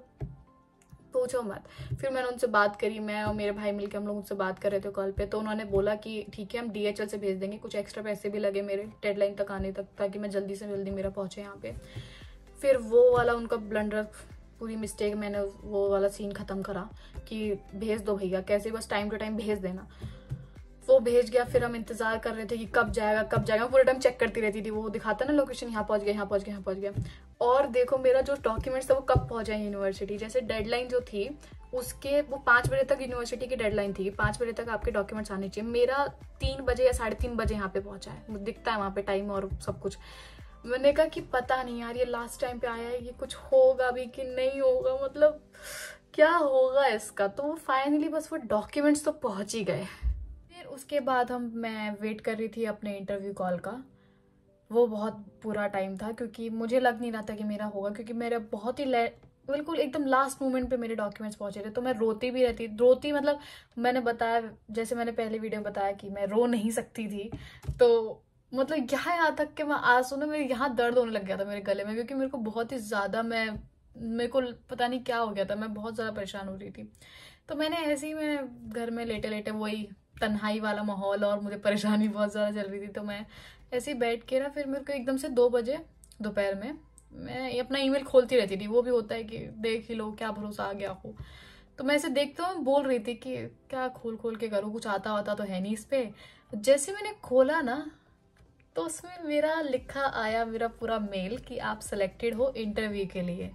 पूछो मत। फिर मैंने उनसे बात करी, मैं और मेरे भाई मिलकर हम लोग उनसे बात कर रहे थे कॉल पे। तो उन्होंने बोला कि ठीक है हम DHL से भेज देंगे, कुछ एक्स्ट्रा पैसे भी लगे मेरे डेडलाइन तक आने तक, ताकि मैं जल्दी से जल्दी मेरा पहुंचे यहाँ पे। फिर वो वाला उनका ब्लंडर, पूरी मिस्टेक, मैंने वो वाला सीन खत्म करा कि भेज दो भैया, कैसे बस टाइम टू टाइम भेज देना। वो भेज गया। फिर हम इंतजार कर रहे थे कि कब जाएगा कब जाएगा, पूरे टाइम चेक करती रहती थी। वो दिखाता ना लोकेशन, यहाँ पहुंच गया, यहाँ पहुंच गया, यहाँ पहुंच गया। और देखो मेरा जो डॉक्यूमेंट्स था वो कब पहुंचा यूनिवर्सिटी, जैसे डेडलाइन जो थी उसके, वो 5 बजे तक यूनिवर्सिटी की डेडलाइन थी कि 5 बजे तक आपके डॉक्यूमेंट्स आने चाहिए। मेरा 3 बजे या 3:30 बजे यहाँ पे पहुंचा है, दिखता है वहाँ पे टाइम और सब कुछ। मैंने कहा कि पता नहीं यार, ये लास्ट टाइम पे आया है, ये कुछ होगा भी कि नहीं होगा, मतलब क्या होगा इसका। तो फाइनली बस वो डॉक्यूमेंट्स तो पहुंच ही गए। फिर उसके बाद मैं वेट कर रही थी अपने इंटरव्यू कॉल का। वो बहुत बुरा टाइम था क्योंकि मुझे लग नहीं रहा था कि मेरा होगा, क्योंकि मेरा बहुत ही बिल्कुल एकदम लास्ट मोमेंट पे मेरे डॉक्यूमेंट्स पहुंचे थे। तो मैं रोती भी रोती, मतलब मैंने बताया, जैसे मैंने पहले वीडियो बताया कि मैं रो नहीं सकती थी। तो मतलब यहाँ तक कि मैं आंसू ना, मेरे यहाँ दर्द होने लग गया था मेरे गले में, क्योंकि मेरे को बहुत ही ज्यादा, मेरे को पता नहीं क्या हो गया था, मैं बहुत ज्यादा परेशान हो रही थी। तो मैंने ऐसे ही, मैं घर में लेटे लेटे, वही तन्हाई वाला माहौल और मुझे परेशानी बहुत ज्यादा चल रही थी, तो मैं ऐसे ही बैठ के ना, फिर मेरे को एकदम से 2 बजे दोपहर में मैं अपना ईमेल खोलती रहती थी। वो भी होता है कि देख ही लो, क्या भरोसा आ गया हो। तो मैं ऐसे देखते हुए बोल रही थी कि क्या खोल खोल के करूँ, कुछ आता वाता तो है नहीं इस पे। जैसे मैंने खोला ना, तो उसमें मेरा लिखा आया, मेरा पूरा मेल कि आप सिलेक्टेड हो इंटरव्यू के लिए।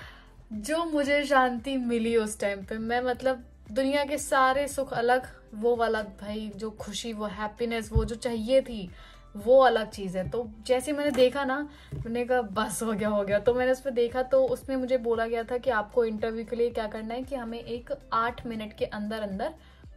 जो मुझे शांति मिली उस टाइम पे, मैं मतलब दुनिया के सारे सुख अलग, वो वाला भाई जो खुशी, वो हैप्पीनेस, वो जो चाहिए थी, वो अलग चीज है। तो जैसे मैंने देखा ना, मैंने कहा बस हो गया हो गया। तो मैंने उस पर देखा, तो उसमें मुझे बोला गया था कि आपको इंटरव्यू के लिए क्या करना है कि हमें एक 8 मिनट के अंदर अंदर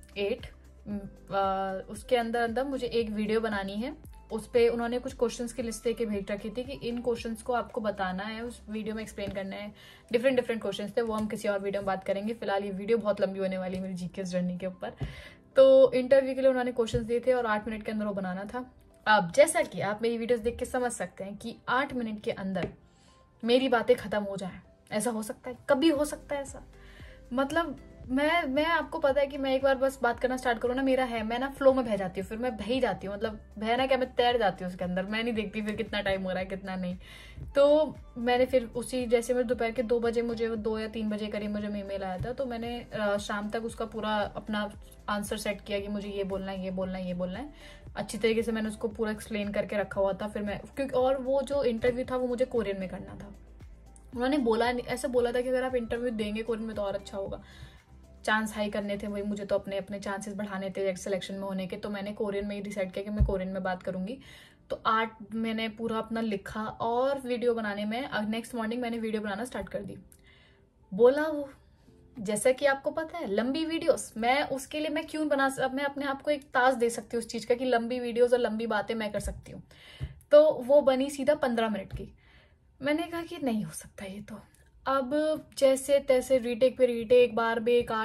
उसके अंदर अंदर मुझे एक वीडियो बनानी है। उस पर उन्होंने कुछ क्वेश्चंस की लिस्ट देके भेज रखी थी कि इन क्वेश्चंस को आपको बताना है, उस वीडियो में एक्सप्लेन करना है। डिफरेंट क्वेश्चंस थे, वो हम किसी और वीडियो में बात करेंगे। फिलहाल ये वीडियो बहुत लंबी होने वाली है मेरी GKS जर्नी के ऊपर। तो इंटरव्यू के लिए उन्होंने क्वेश्चंस दिए थे और 8 मिनट के अंदर वो बनाना था। अब जैसा कि आप मेरी वीडियोस देख के समझ सकते हैं कि 8 मिनट के अंदर मेरी बातें खत्म हो जाए, ऐसा हो सकता है, कभी हो सकता है ऐसा। मतलब मैं आपको पता है कि मैं एक बार बस बात करना स्टार्ट करूँ ना, मेरा है, मैं ना फ्लो में बह जाती हूँ, फिर मैं बह ही जाती हूँ, मतलब बहना क्या, मैं तैर जाती हूँ उसके अंदर। मैं नहीं देखती फिर कितना टाइम हो रहा है कितना नहीं। तो मैंने फिर उसी, जैसे मैं दोपहर के 2 बजे, मुझे 2 या 3 बजे करीब मुझे ईमेल आया था, तो मैंने शाम तक उसका पूरा अपना आंसर सेट किया कि मुझे ये बोलना है, ये बोलना है, ये बोलना है। अच्छी तरीके से मैंने उसको पूरा एक्सप्लेन करके रखा हुआ था। फिर मैं, क्योंकि और वो जो इंटरव्यू था वो मुझे कोरियन में करना था। उन्होंने बोला, ऐसा बोला था कि अगर आप इंटरव्यू देंगे कोरियन में तो और अच्छा होगा, चांस हाई करने थे, वही मुझे तो अपने अपने चांसेस बढ़ाने थे सिलेक्शन में होने के। तो मैंने कोरियन में ही डिसाइड किया कि मैं कोरियन में बात करूंगी। तो 8 मैंने पूरा अपना लिखा और वीडियो बनाने में, नेक्स्ट मॉर्निंग मैंने वीडियो बनाना स्टार्ट कर दी। बोला वो, जैसा कि आपको पता है लंबी वीडियोस, मैं उसके लिए मैं क्यों मैं अपने आप को एक ताज दे सकती हूँ उस चीज का कि लंबी वीडियोस और लंबी बातें मैं कर सकती हूँ। तो वो बनी सीधा 15 मिनट की। मैंने कहा कि नहीं हो सकता ये तो। अब जैसे तैसे रीटेक पे रीटेक, बार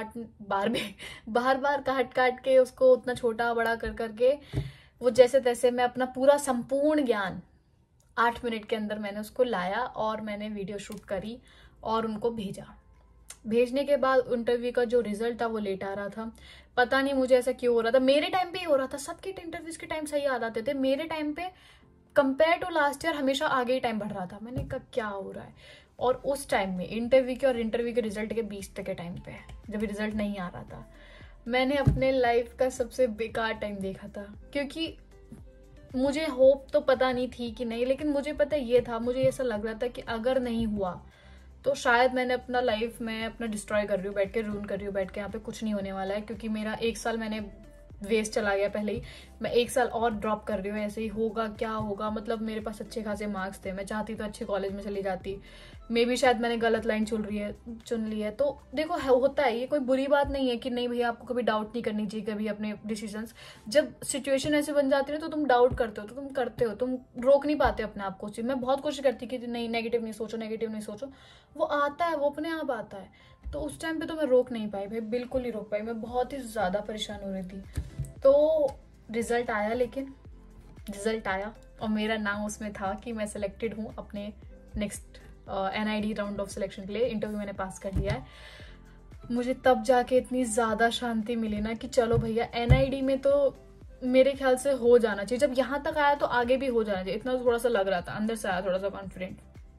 बार काट के उसको उतना छोटा बड़ा कर करके, वो जैसे तैसे मैं अपना पूरा संपूर्ण ज्ञान 8 मिनट के अंदर मैंने उसको लाया और मैंने वीडियो शूट करी और उनको भेजा। भेजने के बाद इंटरव्यू का जो रिजल्ट था वो लेट आ रहा था। पता नहीं मुझे ऐसा क्यों हो रहा था, मेरे टाइम पे ही हो रहा था। सबके इंटरव्यूज के टाइम सही आ जाते थे, मेरे टाइम पे कंपेयर टू लास्ट ईयर हमेशा आगे ही टाइम बढ़ रहा था। मैंने कहा क्या हो रहा है। और उस टाइम में इंटरव्यू के और इंटरव्यू के रिजल्ट के बीच तक के टाइम पे, जब रिजल्ट नहीं आ रहा था, मैंने अपने लाइफ का सबसे बेकार टाइम देखा था। क्योंकि मुझे होप तो पता नहीं थी कि नहीं, लेकिन मुझे पता ये था, मुझे ऐसा लग रहा था कि अगर नहीं हुआ तो शायद मैंने अपना लाइफ में अपना डिस्ट्रॉय कर रही हूँ बैठ के, रून कर रही हूँ बैठ के, यहाँ पे कुछ नहीं होने वाला है। क्योंकि मेरा 1 साल मैंने वेस्ट चला गया पहले ही, मैं 1 साल और ड्रॉप कर रही हूँ, ऐसे ही होगा क्या होगा। मतलब मेरे पास अच्छे खासे मार्क्स थे, मैं चाहती तो अच्छे कॉलेज में चली जाती, मे बी शायद मैंने गलत लाइन चुन ली है। तो देखो होता है, ये कोई बुरी बात नहीं है कि नहीं भैया आपको कभी डाउट नहीं करनी चाहिए कभी अपने डिसीजंस। जब सिचुएशन ऐसे बन जाती है तो तुम डाउट करते हो, तो तुम करते हो, तुम रोक नहीं पाते अपने आप को। मैं बहुत कोशिश करती कि नहीं नेगेटिव नहीं सोचो, नेगेटिव नहीं सोचो, वो आता है, वो अपने आप आता है। तो उस टाइम पे तो मैं रोक नहीं पाई भाई, बिल्कुल नहीं रोक पाई, मैं बहुत ही ज्यादा परेशान हो रही थी। तो रिजल्ट आया, लेकिन रिजल्ट आया और मेरा नाम उसमें था कि मैं सिलेक्टेड हूँ अपने next NID round of selection के लिए। इंटरव्यू मैंने पास कर लिया है। मुझे तब जाके इतनी ज़्यादा शांति मिली ना कि चलो भैया NID में तो मेरे ख्याल से हो जाना चाहिए, जब यहाँ तक आया तो आगे भी हो जाना चाहिए, इतना थोड़ा सा लग रहा था, अंदर से आया थोड़ा सा कॉन्फिडेंट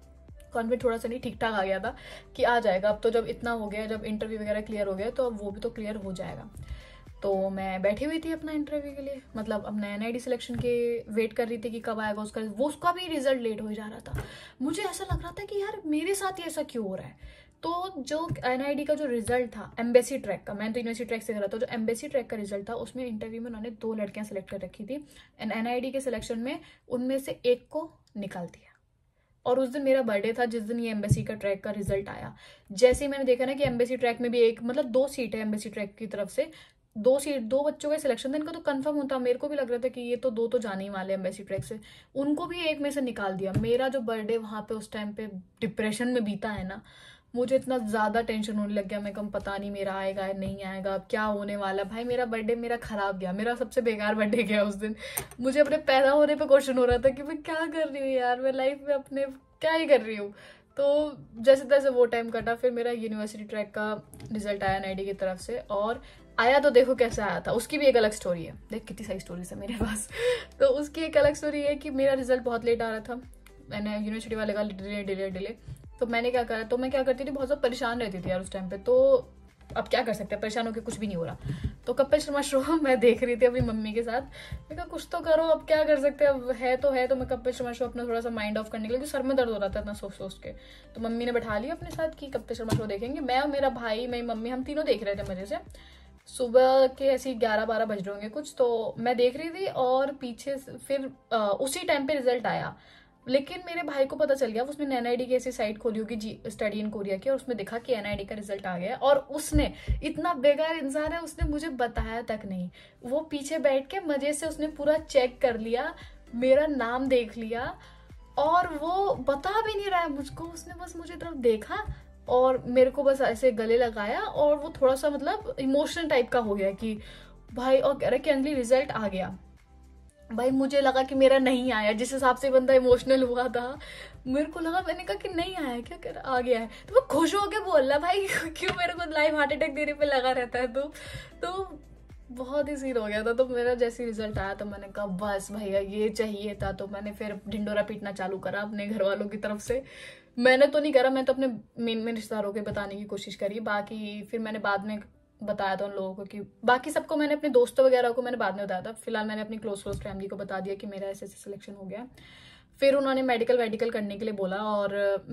थोड़ा सा नहीं, ठीक ठाक आ गया था कि आ जाएगा। अब तो जब इतना हो गया, जब इंटरव्यू वगैरह क्लियर हो गया तो अब वो भी तो क्लियर हो जाएगा। तो मैं बैठी हुई थी अपना इंटरव्यू के लिए, मतलब अपना NID सिलेक्शन के वेट कर रही थी कि कब आएगा उसका भी रिजल्ट लेट हो जा रहा था। मुझे ऐसा लग रहा था कि यार मेरे साथ ही ऐसा क्यों हो रहा है। तो जो NID का जो रिजल्ट था एम्बेसी ट्रैक का, मैं तो यूनिवर्सिटी ट्रैक से कर रहा था, जो एम्बेसी ट्रैक का रिजल्ट था उसमें इंटरव्यू में उन्होंने 2 लड़कियां सेलेक्ट कर रखी थी एंड NID के सिलेक्शन में उनमें से एक को निकाल दिया। और उस दिन मेरा बर्थडे था जिस दिन ये एम्बेसी का ट्रैक का रिजल्ट आया। जैसे ही मैंने देखा ना कि एम्बेसी ट्रैक में भी एक, मतलब 2 सीट है एम्बेसी ट्रैक की तरफ से, 2 बच्चों का सिलेक्शन था, इनका तो कंफर्म होता, मेरे को भी लग रहा था कि ये तो 2 तो जाने ही वाले एम्बेसी ट्रैक से, उनको भी एक में से निकाल दिया। मेरा जो बर्थडे वहां पे उस टाइम पे डिप्रेशन में बीता है ना, मुझे इतना ज्यादा टेंशन होने लग गया, मैं कम पता नहीं मेरा आएगा नहीं आएगा, अब क्या होने वाला। भाई मेरा बर्थडे मेरा खराब गया, मेरा सबसे बेकार बर्थडे गया उस दिन। मुझे अपने पैदा होने पे क्वेश्चन हो रहा था कि मैं क्या कर रही हूँ यार, मैं लाइफ में अपने क्या ही कर रही हूँ। तो जैसे तैसे वो टाइम कटा, फिर मेरा यूनिवर्सिटी ट्रैक का रिजल्ट आया NID की तरफ से, और आया तो देखो कैसा आया था, उसकी भी एक अलग स्टोरी है। देख कितनी सारी स्टोरीज है मेरे पास। तो उसकी एक अलग स्टोरी है कि मेरा रिजल्ट बहुत लेट आ रहा था, मैंने यूनिवर्सिटी वाले का डिले। तो मैंने क्या करा, तो मैं क्या करती थी, बहुत ज़्यादा परेशान रहती थी यार उस टाइम पे। तो अब क्या कर सकते हैं, परेशान होकर कुछ भी नहीं हो रहा। तो कपिल शर्मा शो मैं देख रही थी अपनी मम्मी के साथ, मैं कहा कुछ तो करो, अब क्या कर सकते हैं, अब है तो मैं कपिल शर्मा शो अपना थोड़ा सा माइंड ऑफ करने के लिए, सर में दर्द हो रहा था इतना सोच के। तो मम्मी ने बैठा लिया अपने साथ कि कपिल शर्मा शो देखेंगे। मैं और मेरा भाई, मेरी मम्मी, हम तीनों देख रहे थे मजे से। सुबह के ऐसे 11-12 बज रहे होंगे कुछ, तो मैं देख रही थी और पीछे फिर उसी टाइम पे रिजल्ट आया। लेकिन मेरे भाई को पता चल गया, उसने NID की ऐसी साइट खोली होगी स्टडी इन कोरिया की, और उसमें देखा कि NID का रिजल्ट आ गया। और उसने, इतना बेकार इंसान है, उसने मुझे बताया तक नहीं, वो पीछे बैठ के मजे से उसने पूरा चेक कर लिया, मेरा नाम देख लिया, और वो बता भी नहीं रहा है मुझको, उसने बस मुझे तरफ देखा और मेरे को बस ऐसे गले लगाया, और वो थोड़ा सा मतलब इमोशनल टाइप का हो गया कि भाई, और कह रहा कि अंजलि रिजल्ट आ गया। भाई मुझे लगा कि मेरा नहीं आया, जिस हिसाब से बंदा इमोशनल हुआ था, मेरे को लगा, मैंने कहा कि नहीं आया क्या, कर आ गया है। तो वो खुश होके बोल रहा, भाई क्यों मेरे को लाइव हार्ट अटैक देने पे लगा रहता है। तो बहुत ही सीन हो गया था। तो मेरा जैसे रिजल्ट आया तो मैंने कहा बस भैया ये चाहिए था। तो मैंने फिर ढिंडोरा पीटना चालू करा अपने घर वालों की तरफ से। मैंने तो नहीं करा, मैं तो अपने मेन रिश्तेदारों के बताने की कोशिश करी। बाकी फिर मैंने बाद में बताया था उन लोगों को, कि बाकी सबको मैंने, अपने दोस्तों वगैरह को मैंने बाद में बताया था। फिलहाल मैंने अपनी क्लोज फैमिली को बता दिया कि मेरा ऐसे सिलेक्शन हो गया। फिर उन्होंने मेडिकल करने के लिए बोला, और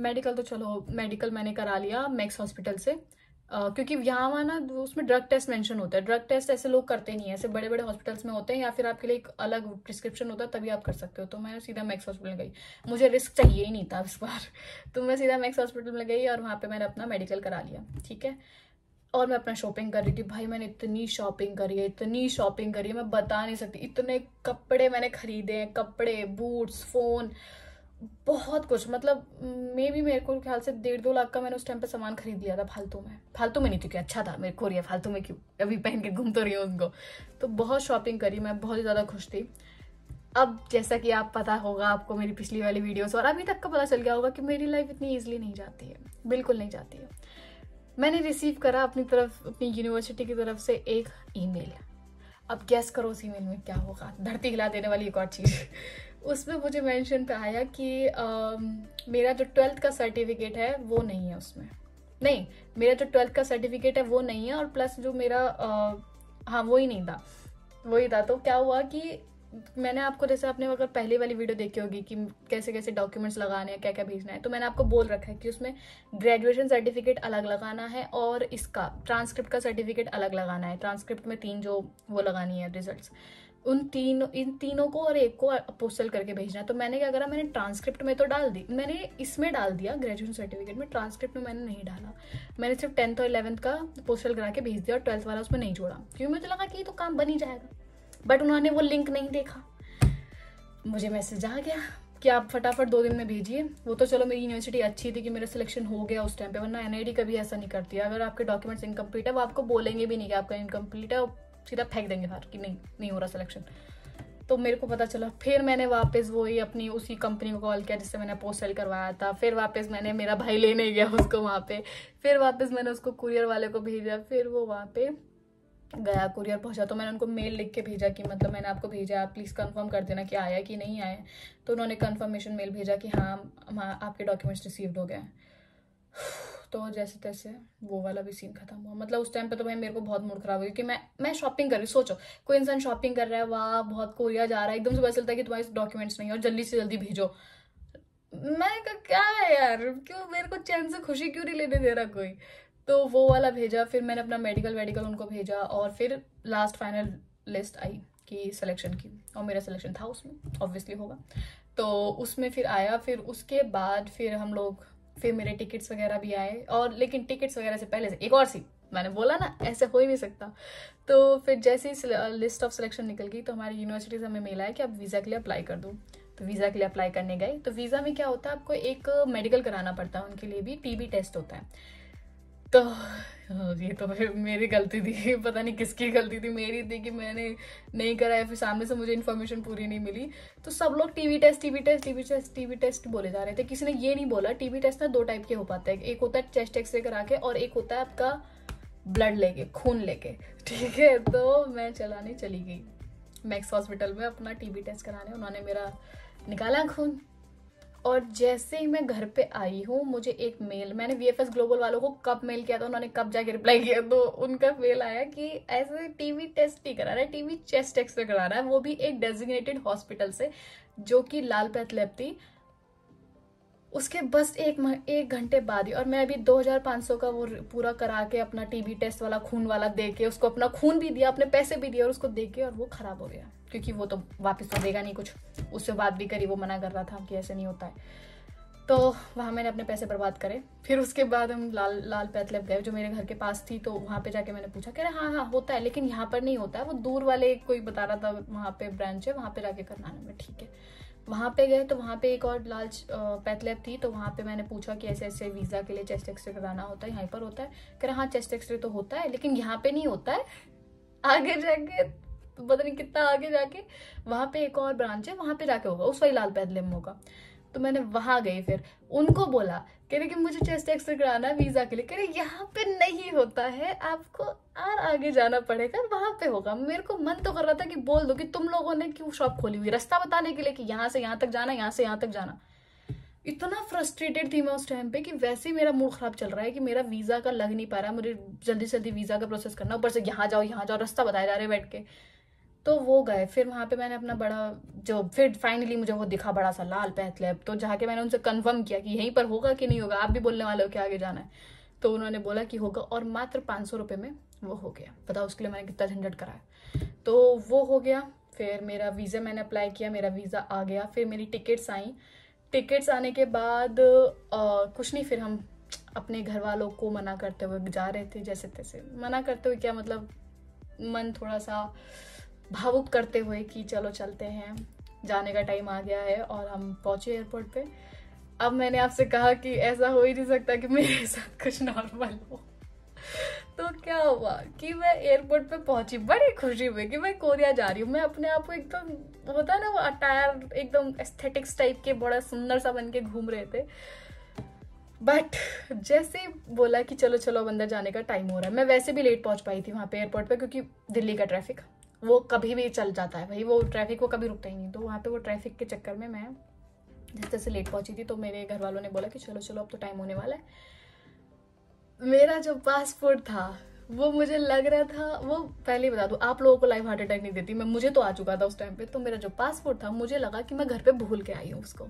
मेडिकल मैंने करा लिया मैक्स हॉस्पिटल से, क्योंकि यहाँ ना उसमें ड्रग टेस्ट मेंशन होता है। ड्रग टेस्ट ऐसे लोग करते नहीं है, ऐसे बड़े बड़े हॉस्पिटल्स में होते हैं, या फिर आपके लिए एक अलग प्रिस्क्रिप्शन होता है तभी आप कर सकते हो। तो मैं सीधा मैक्स हॉस्पिटल गई, मुझे रिस्क चाहिए ही नहीं था इस बार। तो मैं सीधा मैक्स हॉस्पिटल में गई और वहाँ पे मैंने अपना मेडिकल करा लिया, ठीक है। और मैं अपना शॉपिंग कर रही थी। भाई मैंने इतनी शॉपिंग करी है, मैं बता नहीं सकती। इतने कपड़े मैंने खरीदे हैं, कपड़े, बूट्स, फोन, बहुत कुछ। मतलब मेरे को ख्याल से 1.5-2 लाख का मैंने उस टाइम पे सामान खरीद लिया था फालतू में नहीं, क्योंकि अच्छा था मेरे को, रिया फालतू में क्यों, अभी पहन के घूम तो रही हूँ उनको। तो बहुत शॉपिंग करी, मैं बहुत ही ज्यादा खुश थी। अब जैसा कि आप पता होगा आपको मेरी पिछली वाली वीडियोस, और अभी तक का पता चल गया होगा कि मेरी लाइफ इतनी ईजिली नहीं जाती है, बिल्कुल नहीं जाती है। मैंने रिसीव करा अपनी यूनिवर्सिटी की तरफ से एक ईमेल। अब गैस करो उस ईमेल में क्या होगा, धरती हिला देने वाली एक और चीज। उसमें मुझे मेंशन पे आया कि मेरा जो 12th का सर्टिफिकेट है वो नहीं है उसमें। नहीं, मेरा जो 12th का सर्टिफिकेट है वो नहीं है, और प्लस जो मेरा हाँ वो ही नहीं था, वही था। तो क्या हुआ कि मैंने आपको, जैसे आपने अगर पहले वाली वीडियो देखी होगी कि कैसे कैसे डॉक्यूमेंट्स लगाने हैं, क्या क्या भेजना है, तो मैंने आपको बोल रखा है कि उसमें ग्रेजुएशन सर्टिफिकेट अलग लगाना है और इसका ट्रांसक्रिप्ट का सर्टिफिकेट अलग लगाना है। ट्रांसक्रिप्ट में 3 जो वो लगानी है रिजल्ट्स, इन तीनों को और एक को अपोस्टल करके भेजना है। तो मैंने क्या करा, मैंने ट्रांसक्रिप्ट में तो डाल दी, मैंने इसमें डाल दिया ग्रेजुएशन सर्टिफिकेट में, ट्रांसक्रिप्ट में मैंने नहीं डाला। मैंने सिर्फ 10th और 11th का पोस्टल करा के भेज दिया और 12th वाला उसमें नहीं जोड़ा, क्योंकि मुझे लगा कि ये तो काम बन ही जाएगा। बट उन्होंने वो लिंक नहीं देखा। मुझे मैसेज आ गया कि आप फटाफट 2 दिन में भेजिए। वो तो चलो मेरी यूनिवर्सिटी अच्छी थी कि मेरा सिलेक्शन हो गया उस टाइम पे, वरना एनआईडी कभी ऐसा नहीं करती है। अगर आपके डॉक्यूमेंट्स इनकम्प्लीट है वो आपको बोलेंगे भी नहीं कि आपका इनकम्प्लीट है, सीधा फेंक देंगे बाहर कि नहीं हो रहा सिलेक्शन। तो मेरे को पता चला, फिर मैंने वापस वही अपनी उसी कंपनी को कॉल किया जिससे मैंने पोस्टल करवाया था। फिर वापस मैंने, मेरा भाई लेने गया उसको वहाँ पे, फिर वापस मैंने उसको कुरियर वाले को भेजा, फिर वो वहाँ पे गया, कुरियर पहुंचा। तो मैंने उनको मेल लिख के भेजा कि मतलब मैंने आपको भेजा, आप प्लीज़ कंफर्म कर देना कि आया कि नहीं आया। तो उन्होंने कंफर्मेशन मेल भेजा कि हाँ आपके डॉक्यूमेंट्स रिसीव्ड हो गए। तो जैसे तैसे वो वाला भी सीन खत्म हुआ। मतलब उस टाइम पे तो भाई मेरे को बहुत मूड खराब हो गया कि मैं शॉपिंग कर रही हूँ। सोचो कोई इंसान शॉपिंग कर रहा है, वाह बहुत कोरिया जा रहा है, एकदम से पता चलता है कि तुम्हारे डॉक्यूमेंट्स नहीं है और जल्दी से जल्दी भेजो। मैं कहा क्या है यार, क्यों मेरे को चैन से खुशी क्यों नहीं लेने दे रहा कोई। तो वो वाला भेजा, फिर मैंने अपना मेडिकल उनको भेजा, और फिर लास्ट फाइनल लिस्ट आई कि सिलेक्शन की, और मेरा सिलेक्शन था उसमें, ऑब्वियसली होगा। तो उसमें फिर आया, फिर उसके बाद फिर मेरे टिकट्स वगैरह भी आए। और लेकिन टिकट्स वगैरह से पहले से एक और सी, मैंने बोला ना ऐसे हो ही नहीं सकता। तो फिर जैसे ही लिस्ट ऑफ सिलेक्शन निकल गई तो हमारी यूनिवर्सिटी से हमें मेल आया कि आप वीज़ा के लिए अप्लाई कर दो। तो वीज़ा के लिए अप्लाई करने गए। तो वीज़ा में क्या होता है, आपको एक मेडिकल कराना पड़ता है, उनके लिए भी टीबी टेस्ट होता है। तो ये तो फिर मेरी गलती थी, पता नहीं किसकी गलती थी, मेरी थी कि मैंने नहीं कराया। फिर सामने से मुझे इन्फॉर्मेशन पूरी नहीं मिली। तो सब लोग टीबी टेस्ट बोले जा रहे थे। किसी ने ये नहीं बोला टीबी टेस्ट ना 2 टाइप के हो पाते हैं, एक होता है चेस्ट एक्सरे करा के, और एक होता है आपका ब्लड लेके, खून लेके, ठीक है। तो मैं चली गई मैक्स हॉस्पिटल में अपना टीबी टेस्ट कराने। उन्होंने मेरा निकाला खून, और जैसे ही मैं घर पे आई हूँ मुझे एक मेल, मैंने वीएफएस ग्लोबल वालों को कब मेल किया था, उन्होंने कब जाके रिप्लाई किया, तो उनका मेल आया कि ऐसे टीबी टेस्ट नहीं करा रहा है, टीबी चेस्ट एक्सरे करा रहा है, वो भी एक डेजिग्नेटेड हॉस्पिटल से जो कि लाल पैथ लैब थी, उसके बस एक घंटे बाद ही। और मैं अभी 2500 का वो पूरा करा के अपना टीबी टेस्ट वाला खून वाला दे के, उसको अपना खून भी दिया, अपने पैसे भी दिए, और उसको दे के, और वो खराब हो गया, क्योंकि वो तो वापस तो देगा नहीं कुछ। उससे बात भी करी, वो मना कर रहा था कि ऐसे नहीं होता है। तो वहाँ मैंने अपने पैसे बर्बाद करे। फिर उसके बाद हम लाल पैथ लैब गए जो मेरे घर के पास थी। तो वहाँ पे जाके मैंने पूछा, कह रहे हाँ होता है, लेकिन यहाँ पर नहीं होता है, वो दूर वाले कोई बता रहा था, वहाँ पे ब्रांच है, वहाँ पे जाके करना है। ठीक है, वहाँ पे गए। तो वहाँ पे एक और लाल पैथ लैब थी। तो वहाँ पे मैंने पूछा कि ऐसे ऐसे वीज़ा के लिए चेस्ट एक्सरे कराना होता है, यहाँ पर होता है? कह रहा हाँ चेस्ट एक्सरे तो होता है, लेकिन यहाँ पे नहीं होता है, आगे जाके, तो पता नहीं कितना आगे जाके वहाँ पे एक और ब्रांच है, वहाँ पे जाके होगा, उस वाली लाल पैथ लैब में होगा। तो मैंने वहाँ गई, फिर उनको बोला, कह रहे कि मुझे चेस्ट एक्सरे कराना है वीज़ा के लिए। कह रहे यहाँ पे नहीं होता है, आपको और आगे जाना पड़ेगा, वहाँ पे होगा। मेरे को मन तो कर रहा था कि बोल दो कि तुम लोगों ने क्यों शॉप खोली हुई, रास्ता बताने के लिए कि यहाँ से यहाँ तक जाना, यहाँ से यहाँ तक जाना। इतना फ्रस्ट्रेटेड थी मैं उस टाइम पे कि वैसे ही मेरा मूड खराब चल रहा है कि मेरा वीज़ा का लग नहीं पा रहा है, मुझे जल्दी से जल्दी वीज़ा का प्रोसेस करना, ऊपर से यहाँ जाओ रास्ता बताए जा रहे बैठ के। तो वो गए। फिर वहाँ पे मैंने अपना फिर फाइनली मुझे वो दिखा बड़ा सा लाल पैथ लैब। तो जाके मैंने उनसे कंफर्म किया कि यहीं पर होगा कि नहीं होगा, आप भी बोलने वाले हो कि आगे जाना है। तो उन्होंने बोला कि होगा, और मात्र 500 रुपये में वो हो गया। बताओ उसके लिए मैंने कितना झंझट कराया। तो वो हो गया। फिर मेरा वीज़ा मैंने अप्लाई किया, मेरा वीज़ा आ गया। फिर मेरी टिकट्स आई। टिकट्स आने के बाद कुछ नहीं, फिर हम अपने घर वालों को मना करते हुए जा रहे थे, जैसे तैसे मना करते हुए, क्या मतलब मन थोड़ा सा भावुक करते हुए कि चलो चलते हैं, जाने का टाइम आ गया है। और हम पहुंचे एयरपोर्ट पे। अब मैंने आपसे कहा कि ऐसा हो ही नहीं सकता कि मेरे साथ कुछ नॉर्मल हो। तो क्या हुआ कि मैं एयरपोर्ट पे पहुंची, बड़ी खुशी हुई कि मैं कोरिया जा रही हूँ। मैं अपने आप को एकदम, होता है ना वो अटायर एकदम एस्थेटिक्स टाइप के, बड़ा सुंदर सा बन के घूम रहे थे। बट जैसे बोला कि चलो चलो अंदर जाने का टाइम हो रहा है, मैं वैसे भी लेट पहुंच पाई थी वहाँ पे एयरपोर्ट पे, क्योंकि दिल्ली का ट्रैफिक, वो कभी भी चल जाता है भाई, वो ट्रैफिक वो कभी रुकता ही नहीं। तो वहाँ पे वो ट्रैफिक के चक्कर में मैं जिस तरह से लेट पहुंची थी, तो मेरे घर वालों ने बोला कि चलो चलो अब तो टाइम होने वाला है। मेरा जो पासपोर्ट था वो मुझे लग रहा था, वो पहले ही बता दूं, आप लोगों को लाइव हार्ट अटैक नहीं देती मैं, मुझे तो आ चुका था उस टाइम पे। तो मेरा जो पासपोर्ट था मुझे लगा कि मैं घर पे भूल के आई हूँ उसको।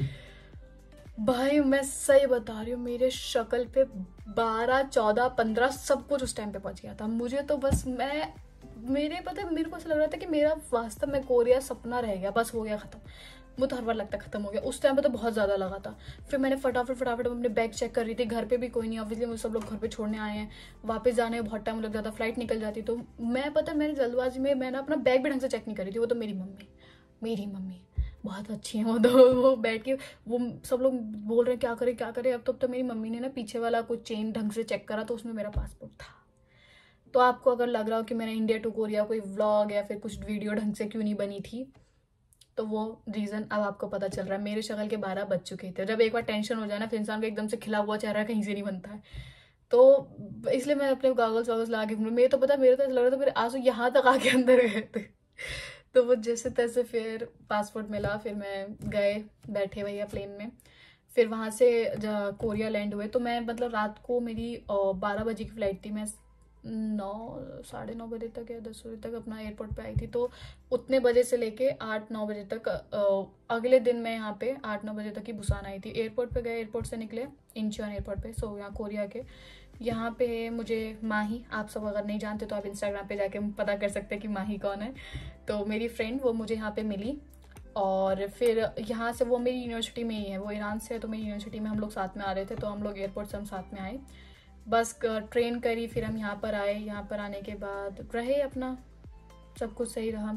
भाई मैं सही बता रही हूँ, मेरे शक्ल पे 12, 14, 15 सब कुछ उस टाइम पे पहुंच गया था। मुझे तो बस मेरे को ऐसा लग रहा था कि मेरा वास्तव में कोरिया सपना रह गया, बस हो गया खत्म। वो तो हर बार लगता खत्म हो गया, उस टाइम पे तो बहुत ज्यादा लगा था। फिर मैंने फटाफट अपने बैग चेक कर रही थी, घर पे भी कोई नहीं, ऑब्वियसली मुझे सब लोग घर पे छोड़ने आए हैं, वापस जाने में बहुत टाइम लग जाता, फ्लाइट निकल जाती। तो मैंने जल्दबाजी में मैंने अपना बैग भी ढंग से चेक नहीं करी थी। वो तो मेरी मम्मी बहुत अच्छी है, वो तो वो बैठ के वो सब लोग बोल रहे हैं क्या करे। अब तो मेरी मम्मी ने ना पीछे वाला कुछ चेन ढंग से चेक करा, तो उसमें मेरा पासपोर्ट था। तो आपको अगर लग रहा हो कि मैंने इंडिया टू कोरिया कोई व्लॉग या फिर कुछ वीडियो ढंग से क्यों नहीं बनी थी, तो वो रीजन अब आपको पता चल रहा है। मेरे शक्ल के 12 बज चुके थे। जब एक बार टेंशन हो जाए ना, फिर इंसान का एकदम से खिला हुआ चेहरा कहीं से नहीं बनता है। तो इसलिए मैं अपने गॉगल्स वॉगल्स लगा के घूम, मेरे तो ऐसा लग रहा था मेरे आंसू यहाँ तक आके अंदर गए थे। तो वो जैसे तैसे फिर पासपोर्ट मिला, फिर मैं गए, बैठे भैया प्लेन में, फिर वहाँ से कोरिया लैंड हुए। तो मैं मतलब रात को मेरी 12 बजे की फ्लाइट थी, मैं 9, 9:30 बजे तक या 10 बजे तक अपना एयरपोर्ट पे आई थी। तो उतने बजे से लेके 8-9 बजे तक अगले दिन मैं यहाँ पे 8-9 बजे तक ही बुसान आई थी। एयरपोर्ट पे गए, एयरपोर्ट से निकले इंचियोन एयरपोर्ट पे। सो यहाँ कोरिया के यहाँ पे मुझे माही, आप सब अगर नहीं जानते तो आप इंस्टाग्राम पे जाके पता कर सकते हैं कि माही कौन है। तो मेरी फ्रेंड वो मुझे यहाँ पे मिली, और फिर यहाँ से वो मेरी यूनिवर्सिटी में ही है, वो ईरान से है, तो मेरी यूनिवर्सिटी में हम लोग साथ में आ रहे थे। तो हम लोग एयरपोर्ट से हम साथ में आए, बस ट्रेन करी, फिर हम यहाँ पर आए। यहाँ पर आने के बाद रहे अपना, सब कुछ सही रहा,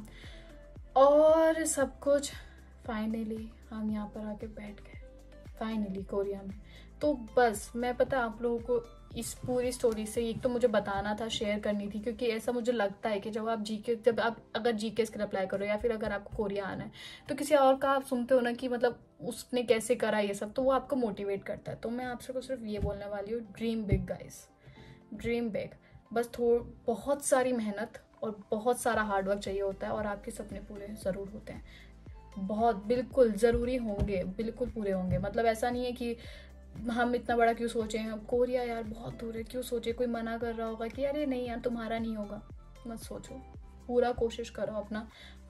और सब कुछ फाइनली हम यहाँ पर आके बैठ गए फाइनली कोरिया में। तो बस मैं पता आप लोगों को इस पूरी स्टोरी से एक तो मुझे बताना था, शेयर करनी थी, क्योंकि ऐसा मुझे लगता है कि जब आप अगर जीकेएस के अप्लाई करो या फिर अगर आपको कोरिया आना है, तो किसी और का आप सुनते हो ना कि मतलब उसने कैसे करा ये सब, तो वो आपको मोटिवेट करता है। तो मैं आप सबको सिर्फ ये बोलने वाली हूँ, dream big guys, dream big. बस बहुत सारी मेहनत और बहुत सारा हार्डवर्क चाहिए होता है, और आपके सपने पूरे ज़रूर होते हैं, बहुत बिल्कुल ज़रूरी होंगे, बिल्कुल पूरे होंगे। मतलब ऐसा नहीं है कि हम इतना बड़ा क्यों सोचें, हम कोरिया यार बहुत दूर है क्यों सोचे, कोई मना कर रहा होगा कि अरे नहीं यार तुम्हारा नहीं होगा, मत सोचो, पूरा कोशिश करो, अपना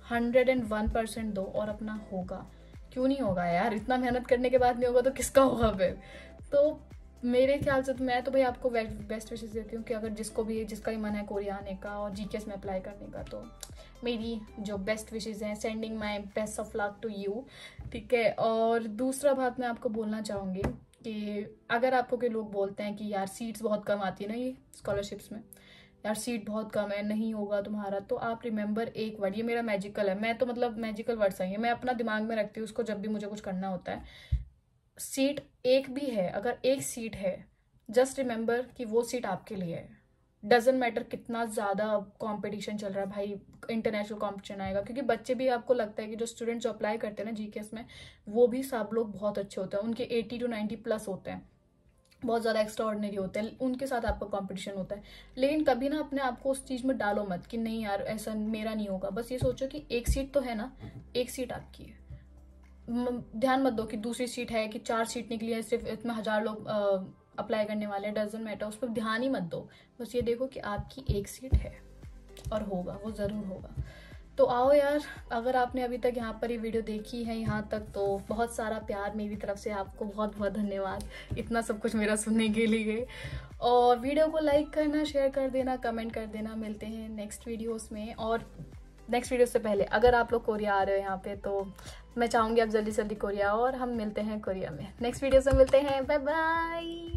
101% दो और अपना होगा। क्यों नहीं होगा यार, इतना मेहनत करने के बाद नहीं होगा तो किसका होगा फिर। तो मेरे ख्याल से तो मैं तो भाई आपको बेस्ट विशेस देती हूँ कि अगर जिसका भी मन है कोरिया आने का और जीकेएस में अप्लाई करने का, तो मेरी जो बेस्ट विशेस हैं, sending my best of luck to you, ठीक है। और दूसरा बात मैं आपको बोलना चाहूँगी कि अगर आपको के लोग बोलते हैं कि यार सीट्स बहुत कम आती है ना ये स्कॉलरशिप्स में, यार सीट बहुत कम है, नहीं होगा तुम्हारा, तो आप रिमेंबर एक वर्ड, ये मेरा मैजिकल है, मैं तो मतलब मैजिकल वर्ड सही है, मैं अपना दिमाग में रखती हूँ उसको जब भी मुझे कुछ करना होता है। सीट एक भी है, अगर एक सीट है, जस्ट रिमेंबर कि वो सीट आपके लिए है। डजेंट मैटर कितना ज़्यादा कंपटीशन चल रहा है भाई, इंटरनेशनल कंपटीशन आएगा, क्योंकि बच्चे भी आपको लगता है कि जो स्टूडेंट जो अप्लाई करते हैं ना जीकेएस में, वो भी सब लोग बहुत अच्छे होते हैं, उनके 80 to 90 प्लस होते हैं, बहुत ज़्यादा एक्स्ट्रा ऑर्डिनरी होते हैं, उनके साथ आपका कंपटीशन होता है। लेकिन कभी ना अपने आप को उस चीज़ में डालो मत कि नहीं यार ऐसा मेरा नहीं होगा, बस ये सोचो कि एक सीट तो है ना, एक सीट आपकी है। ध्यान मत दो कि दूसरी सीट है कि 4 सीट निकली है, सिर्फ इतने 1000 लोग अप्लाई करने वाले, डजंट मैटर, उस पर ध्यान ही मत दो, बस ये देखो कि आपकी एक सीट है और होगा, वो ज़रूर होगा। तो आओ यार, अगर आपने अभी तक यहाँ पर ये वीडियो देखी है यहाँ तक, तो बहुत सारा प्यार मेरी तरफ से आपको, बहुत बहुत धन्यवाद इतना सब कुछ मेरा सुनने के लिए। और वीडियो को लाइक करना, शेयर कर देना, कमेंट कर देना। मिलते हैं नेक्स्ट वीडियोस में, और नेक्स्ट वीडियो से पहले अगर आप लोग कोरिया आ रहे हो यहाँ पे, तो मैं चाहूँगी आप जल्दी से जल्दी कोरिया, और हम मिलते हैं कोरिया में। नेक्स्ट वीडियो से मिलते हैं, बाय बाय।